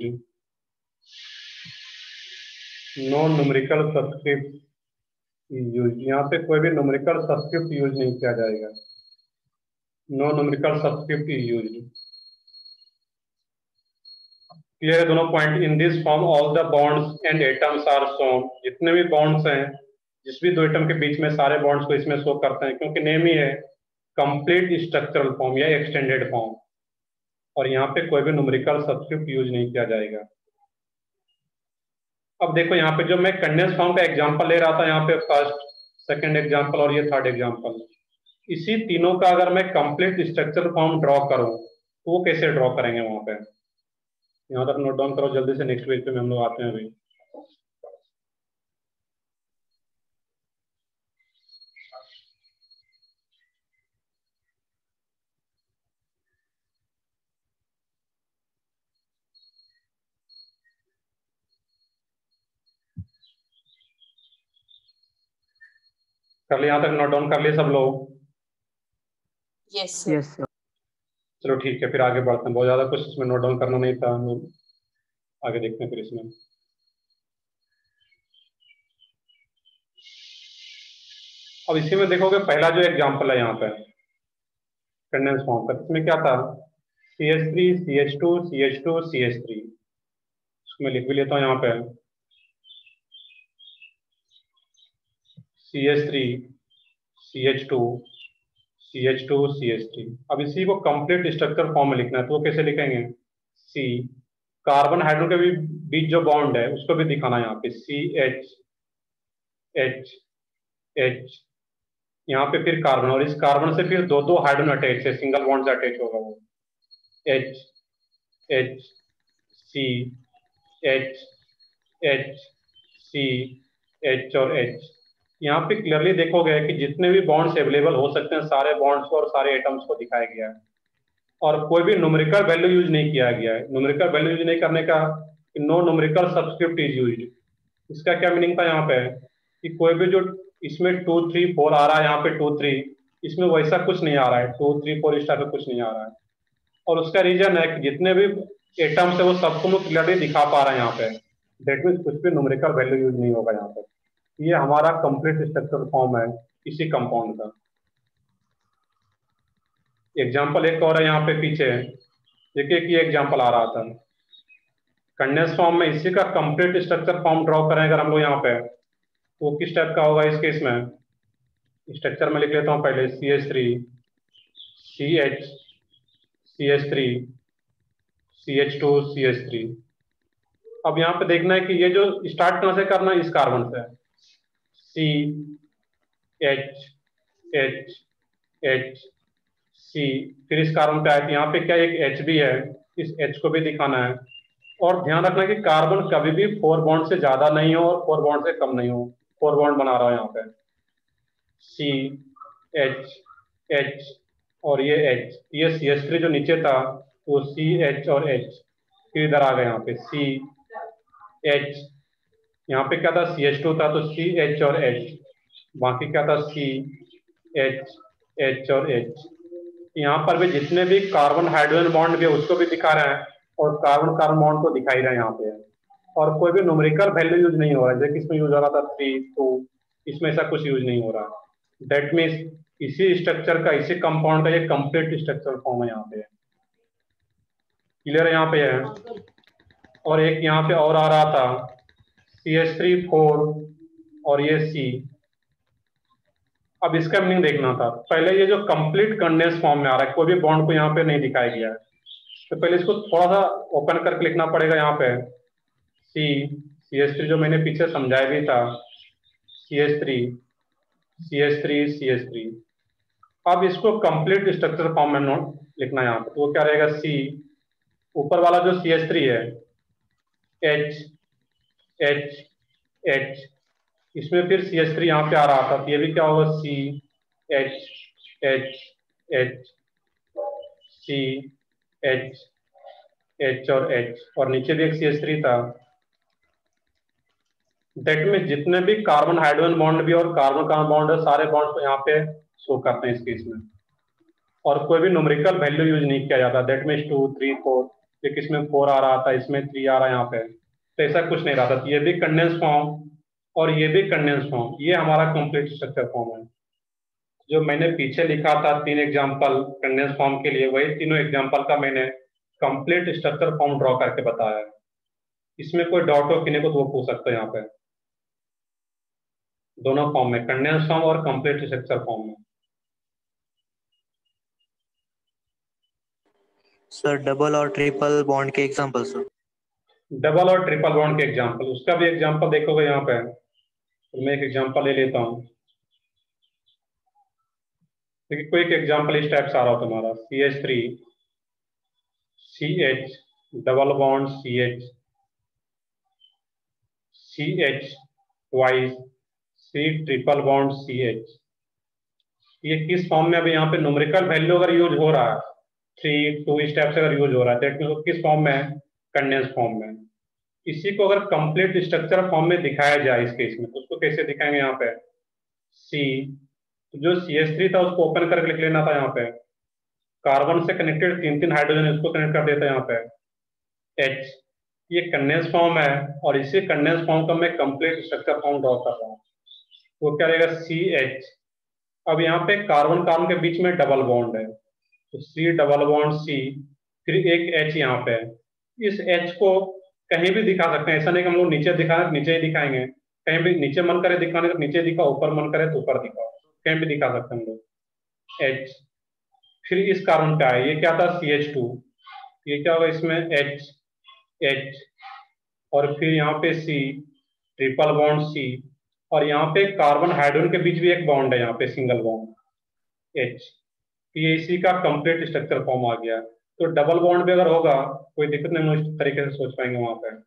no numerical subscript is used. यहाँ पे कोई भी न्यूमेरिकल सबस्क्रिप्ट यूज नहीं किया जाएगा, no numerical subscript is used. Clear है दोनों point. In this form all the bonds and atoms are shown, जितने भी बॉन्ड्स हैं जिस भी दो एटम के बीच में सारे बॉन्ड्स को इसमें शो करते हैं, क्योंकि नेम ही है कंप्लीट स्ट्रक्चरल फॉर्म या एक्सटेंडेड फॉर्म, और यहाँ पे कोई भी न्यूमेरिकल सबस्क्रिप्ट यूज नहीं किया जाएगा। अब देखो यहाँ पे जो मैं कंडेंस फॉर्म का एग्जांपल ले रहा था, यहाँ पे फर्स्ट सेकंड एग्जांपल और ये थर्ड एग्जांपल, इसी तीनों का अगर मैं कंप्लीट स्ट्रक्चरल फॉर्म ड्रॉ करूं तो वो कैसे ड्रॉ करेंगे वहां पे, यहाँ तक नोट डाउन करो जल्दी से, नेक्स्ट पेज पे हम लोग आते हैं अभी। कर लिया, यहाँ तक नोट डाउन कर लिए सब लोग? Yes, sir. Yes, sir. चलो ठीक है, फिर आगे बढ़ते हैं। बहुत ज्यादा कुछ इसमें नोट डाउन करना नहीं था, हम लोग आगे देखते हैं फिर इसमें। अब इसी में देखोगे पहला जो एग्जांपल है यहाँ पे कंडेंस फॉर्म का, इसमें क्या था, C H three C H two C H two C H three. इसको मैं लिख भी लेता हूँ यहाँ पे, C H three C H two C H two C H three. अब इसी को कंप्लीट स्ट्रक्चर फॉर्म में लिखना है, तो वो कैसे लिखेंगे, सी कार्बन हाइड्रोजन के भी बीच जो बॉन्ड है उसको भी दिखाना है यहाँ पे, सी एच एच एच, यहाँ पे फिर कार्बन, और इस कार्बन से फिर दो दो हाइड्रोजन अटैच है, सिंगल बॉन्ड से अटैच होगा वो, H H C H H C H और एच। यहाँ पे क्लियरली देखोगे कि जितने भी बॉन्ड्स अवेलेबल हो सकते हैं सारे बॉन्ड्स को और सारे एटम्स को दिखाया गया है, और कोई भी न्यूमेरिकल वैल्यू यूज नहीं किया गया है। न्यूमेरिकल वैल्यू यूज नहीं करने का, no numerical subscript is used, इसका क्या मीनिंग था यहाँ पे कि कोई भी जो इसमें टू थ्री फोर आ रहा है, यहाँ पे टू थ्री, इसमें वैसा कुछ नहीं आ रहा है, टू थ्री फोर इस टाइप का कुछ नहीं आ रहा है। और उसका रीजन है कि जितने भी एटम्स है वो सबको मैं क्लियरली दिखा पा रहा है यहाँ पे, डेट मीन्स कुछ भी न्यूमेरिकल वैल्यू यूज नहीं होगा यहाँ पे। ये हमारा कंप्लीट स्ट्रक्चर फॉर्म है इसी कंपाउंड का। एग्जाम्पल एक और है यहाँ पे पीछे, देखिए कि एग्जाम्पल आ रहा था कंडेंस फॉर्म में, इसी का कंप्लीट स्ट्रक्चर फॉर्म ड्रॉ करें अगर हम लोग यहाँ पे, तो किस टाइप का होगा इस केस में। स्ट्रक्चर में लिख लेता हूँ पहले, C H three C H C H three C H two C H three. अब यहाँ पे देखना है कि ये जो स्टार्ट कहाँ से करना है, इस कार्बन से, C H H H C, फिर इस कार्बन पे आए थे, यहाँ पे क्या एक एच भी है, इस एच को भी दिखाना है। और ध्यान रखना कि कार्बन कभी भी फोर बॉन्ड से ज्यादा नहीं हो और फोर बॉन्ड से कम नहीं हो, फोर बॉन्ड बना रहा है यहाँ पे, सी एच एच और ये एच, ये सी एच थ्री जो नीचे था वो सी एच और एच, फिर इधर आ गए यहाँ पे सी एच, यहाँ पे क्या था सी एच टू था तो सी एच और एच, बाकी क्या था सी एच एच और एच। यहाँ पर भी जितने भी कार्बन हाइड्रोजन बॉन्ड भी है उसको भी दिखा रहे हैं, और कार्बन कार्बन बॉन्ड को दिखाई रहे हैं यहाँ पे, और कोई भी न्यूमेरिकल वैल्यू यूज नहीं हो रहा है, जैसे इसमें यूज हो रहा था थ्री टू, इसमें ऐसा कुछ यूज नहीं हो रहा है। दैट मीन्स इसी स्ट्रक्चर का, इसी कंपाउंड का ये कंप्लीट स्ट्रक्चर फॉर्म है यहाँ पे, क्लियर है यहाँ पे है। और एक यहाँ पे और आ रहा था सी एच थ्री फोर और ये सी। अब इसका मीनिंग देखना था, पहले ये जो कंप्लीट कंडेंस फॉर्म में आ रहा है, कोई भी बॉन्ड को यहाँ पे नहीं दिखाया गया है, तो पहले इसको थोड़ा सा ओपन करके लिखना पड़ेगा यहाँ पे, सी सी एच थ्री जो मैंने पीछे समझाया भी था, C H three C H three C H three. अब इसको कंप्लीट स्ट्रक्चर फॉर्म में नोट लिखना है यहाँ पे, तो वो क्या रहेगा, सी ऊपर वाला जो सी एच थ्री है, एच एच एच, इसमें फिर सी एच थ्री यहाँ पे आ रहा था, तो ये भी क्या होगा, C H H H C H H और एच, और नीचे भी एक सी एच थ्री था। दैट में जितने भी कार्बन हाइड्रोजन बॉन्ड भी और कार्बन कार्बन बॉन्ड है, सारे बॉन्ड को यहाँ पे शो करते हैं इस केस में, और कोई भी न्यूमेरिकल वैल्यू यूज नहीं किया जाता। That means two three four, एक इसमें फोर आ रहा था, इसमें थ्री आ रहा है यहाँ पे, तो ऐसा कुछ नहीं रहा था। ये भी कंडेंस फॉर्म और ये भी कंडेंस फॉर्म, ये हमारा कंप्लीट स्ट्रक्चर फॉर्म है। जो मैंने पीछे लिखा था तीन एग्जाम्पल कंडेंस फॉर्म के लिए, वही तीनों एग्जाम्पल का मैंने कंप्लीट स्ट्रक्चर फॉर्म ड्रॉ करके बताया है। इसमें कोई डाउट हो किन्हीं को तो वो पूछ सकते हैं यहाँ पे, दोनों फॉर्म में, कंडेंस फॉर्म और कंप्लीट स्ट्रक्चर फॉर्म में। सर डबल और ट्रिपल बॉन्ड के एग्जांपल सर। डबल और ट्रिपल बॉन्ड के एग्जांपल, उसका भी एग्जांपल देखोगे यहाँ पे, तो मैं एक एग्जांपल ले लेता हूँ। देखिए कोई एक एग्जांपल इस टाइप से आ रहा हो तुम्हारा, C H three C H double bond C H C H twice C triple bond C H. ये किस फॉर्म में, अभी यहाँ पे न्यूमेरिकल वैल्यू अगर यूज हो रहा है, थ्री टू इस टाइप से अगर यूज हो रहा है, दैट मींस किस फॉर्म में है, कंडेंस फॉर्म में। इसी को अगर कंप्लीट स्ट्रक्चर फॉर्म में दिखाया जाए इस केस में, तो उसको कैसे दिखाएंगे यहाँ पे, सी, तो जो सी एच थ्री था उसको ओपन करके लिख लेना था यहाँ पे, कार्बन से कनेक्टेड तीन तीन हाइड्रोजन, इसको कनेक्ट कर देता है यहाँ पे एच, ये कंडेंस फॉर्म है, और इसी कंडेंस फॉर्म का मैं कंप्लीट स्ट्रक्चर फॉर्म ड्रॉ कर रहा हूँ। वो क्या रहेगा, सी एच। अब यहाँ पे कार्बन कार्बन के बीच में डबल बॉन्ड है, तो सी डबल बॉन्ड सी, फिर एक एच यहाँ पे। इस एच को कहीं भी दिखा सकते हैं, ऐसा नहीं कि हम लोग नीचे दिखाना नीचे ही दिखाएंगे, कहीं भी नीचे मन करे दिखाने तो नीचे दिखाओ, ऊपर मन करे तो ऊपर दिखाओ, कहीं भी दिखा सकते हैं हम लोग एच। फिर इस कार्बन का है, ये क्या था, सी एच टू, ये क्या होगा इसमें एच एच, और फिर यहाँ पे सी ट्रिपल बॉन्ड सी, और यहाँ पे कार्बन हाइड्रोजन के बीच भी एक बॉन्ड है यहाँ पे, सिंगल बॉन्ड एच। ये इसी का कंप्लीट स्ट्रक्चर फॉर्म आ गया। तो डबल बॉन्ड भी अगर होगा कोई दिक्कत नहीं, हम इस तरीके से सोच पाएंगे वहां पे।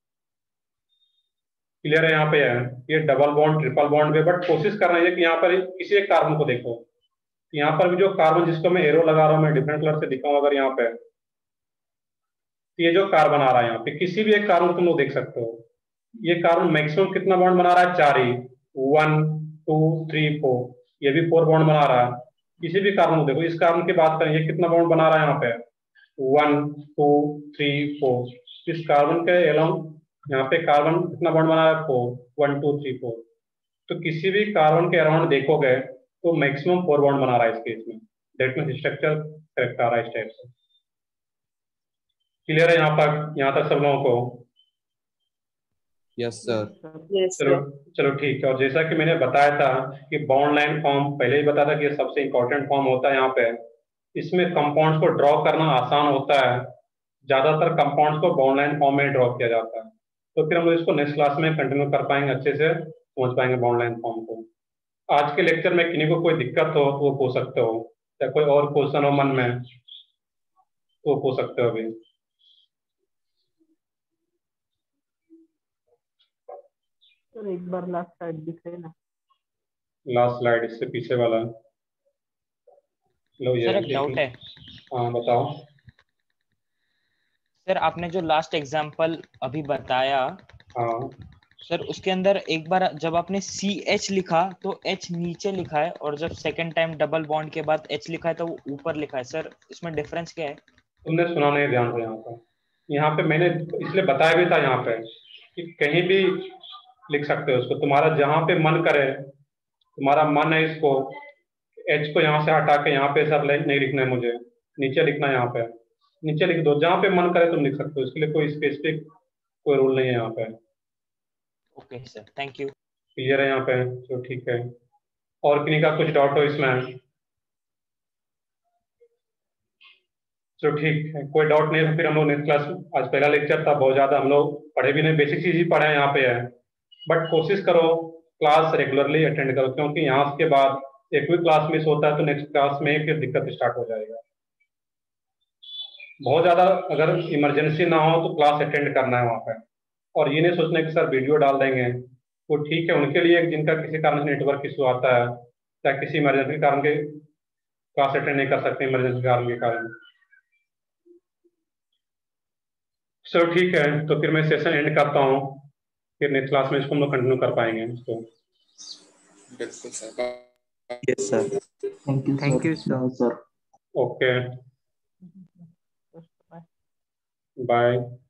क्लियर है यहाँ पे है, ये डबल बॉन्ड ट्रिपल बॉन्ड भी, बट कोशिश कर रहे हैं कि यहाँ पर किसी एक कार्बन को देखो, यहाँ पर भी जो कार्बन जिसको मैं एरो लगा रहा हूँ, मैं डिफरेंट कलर से दिखाऊँ अगर यहाँ पे, ये जो कार्बन आ रहा है यहाँ पे, किसी भी एक कार्बन तुम लोग देख सकते हो, ये कार्बन मैक्सिमम कितना बॉन्ड बना रहा है, चार ही, वन टू थ्री फोर, ये भी फोर बॉन्ड बना रहा है। किसी भी कार्बन को देखो, इस कार्बन की बात करें, ये कितना बॉन्ड बना रहा है यहाँ पे, वन टू थ्री फोर। इस कार्बन के अलाउंग यहाँ पे कार्बन कितना बॉन्ड बना रहा है, four, one two three four. तो किसी भी कार्बन के अराउंड देखोगे तो मैक्सिमम फोर बॉन्ड बना रहा है इस केस में, दैट मींस स्ट्रक्चर करेक्ट आ रहा है इस टाइप से। क्लियर है यहाँ तक, यहाँ तक सब लोगों को? Yes sir. Yes, चलो sir. चलो ठीक है। और जैसा कि मैंने बताया था कि बॉन्ड लाइन फॉर्म पहले ही बताया था कि ये सबसे इंपॉर्टेंट फॉर्म होता है यहाँ पे, इसमें कंपाउंड्स को ड्रॉ करना आसान होता है, ज्यादातर कंपाउंड्स को बॉन्ड लाइन फॉर्म में ड्रॉ किया जाता है। तो फिर हम लोग इसको नेक्स्ट क्लास में कंटिन्यू कर पाएंगे, अच्छे से समझ पाएंगे बॉन्ड लाइन फॉर्म को। आज के लेक्चर में किन्हीं को कोई दिक्कत हो तो वो पूछ सकते हो, या कोई और क्वेश्चन हो मन में तो वो पूछ सकते हो अभी। सर एक बार लास्ट स्लाइड दिखाए ना, लास्ट स्लाइड इससे पीछे वाला। लो ये सर एक डाउट है। हाँ बताओ। सर आपने जो लास्ट एग्जांपल अभी बताया, हाँ सर उसके अंदर एक बार जब आपने सी एच लिखा तो एच नीचे लिखा है, और जब सेकंड टाइम डबल बॉन्ड के बाद एच लिखा है तो वो ऊपर लिखा है। सर इसमें डिफरेंस क्या है? तुमने सुना नहीं ध्यान से यहाँ पर, यहाँ पे मैंने इसलिए बताया भी था यहाँ पे कि कहीं भी लिख सकते हो उसको, तुम्हारा जहाँ पे मन करे, तुम्हारा मन है इसको एच को यहाँ से हटा के यहाँ पे सर नहीं लिखना है मुझे, नीचे लिखना है, यहाँ पे नीचे लिख दो, जहाँ पे मन करे तुम लिख सकते हो, इसके लिए कोई स्पेसिफिक कोई रूल नहीं है यहाँ पे। Okay sir, thank you. Clear है यहाँ पे? तो ठीक है। और किन्हीं का कुछ डाउट हो इसमें? तो ठीक है, कोई डाउट नहीं है तो फिर हम लोग नेक्स्ट क्लास, आज पहला लेक्चर था, बहुत ज्यादा हम लोग पढ़े भी नहीं, बेसिक चीज ही पढ़े हैं यहाँ पे है, बट कोशिश करो क्लास रेगुलरली अटेंड करो, क्योंकि यहाँ के बाद एक भी क्लास मिस होता है तो नेक्स्ट क्लास में फिर दिक्कत स्टार्ट हो जाएगा। बहुत ज्यादा अगर इमरजेंसी ना हो तो क्लास अटेंड करना है वहाँ पे, और ये नहीं सोचना कि सर वीडियो डाल देंगे, वो ठीक है उनके लिए जिनका किसी कारण से नेटवर्क इशू आता है या किसी इमरजेंसी कारण के क्लास अटेंड नहीं कर सकते, इमरजेंसी कारण के कारण। चलो ठीक है, तो फिर मैं सेशन एंड करता हूँ, फिर नेक्स्ट क्लास में इसको हम लोग कंटिन्यू कर पाएंगे। तो बिल्कुल sir. Yes, sir. Thank you, Thank you, sir. sir. Okay, Bye. Bye.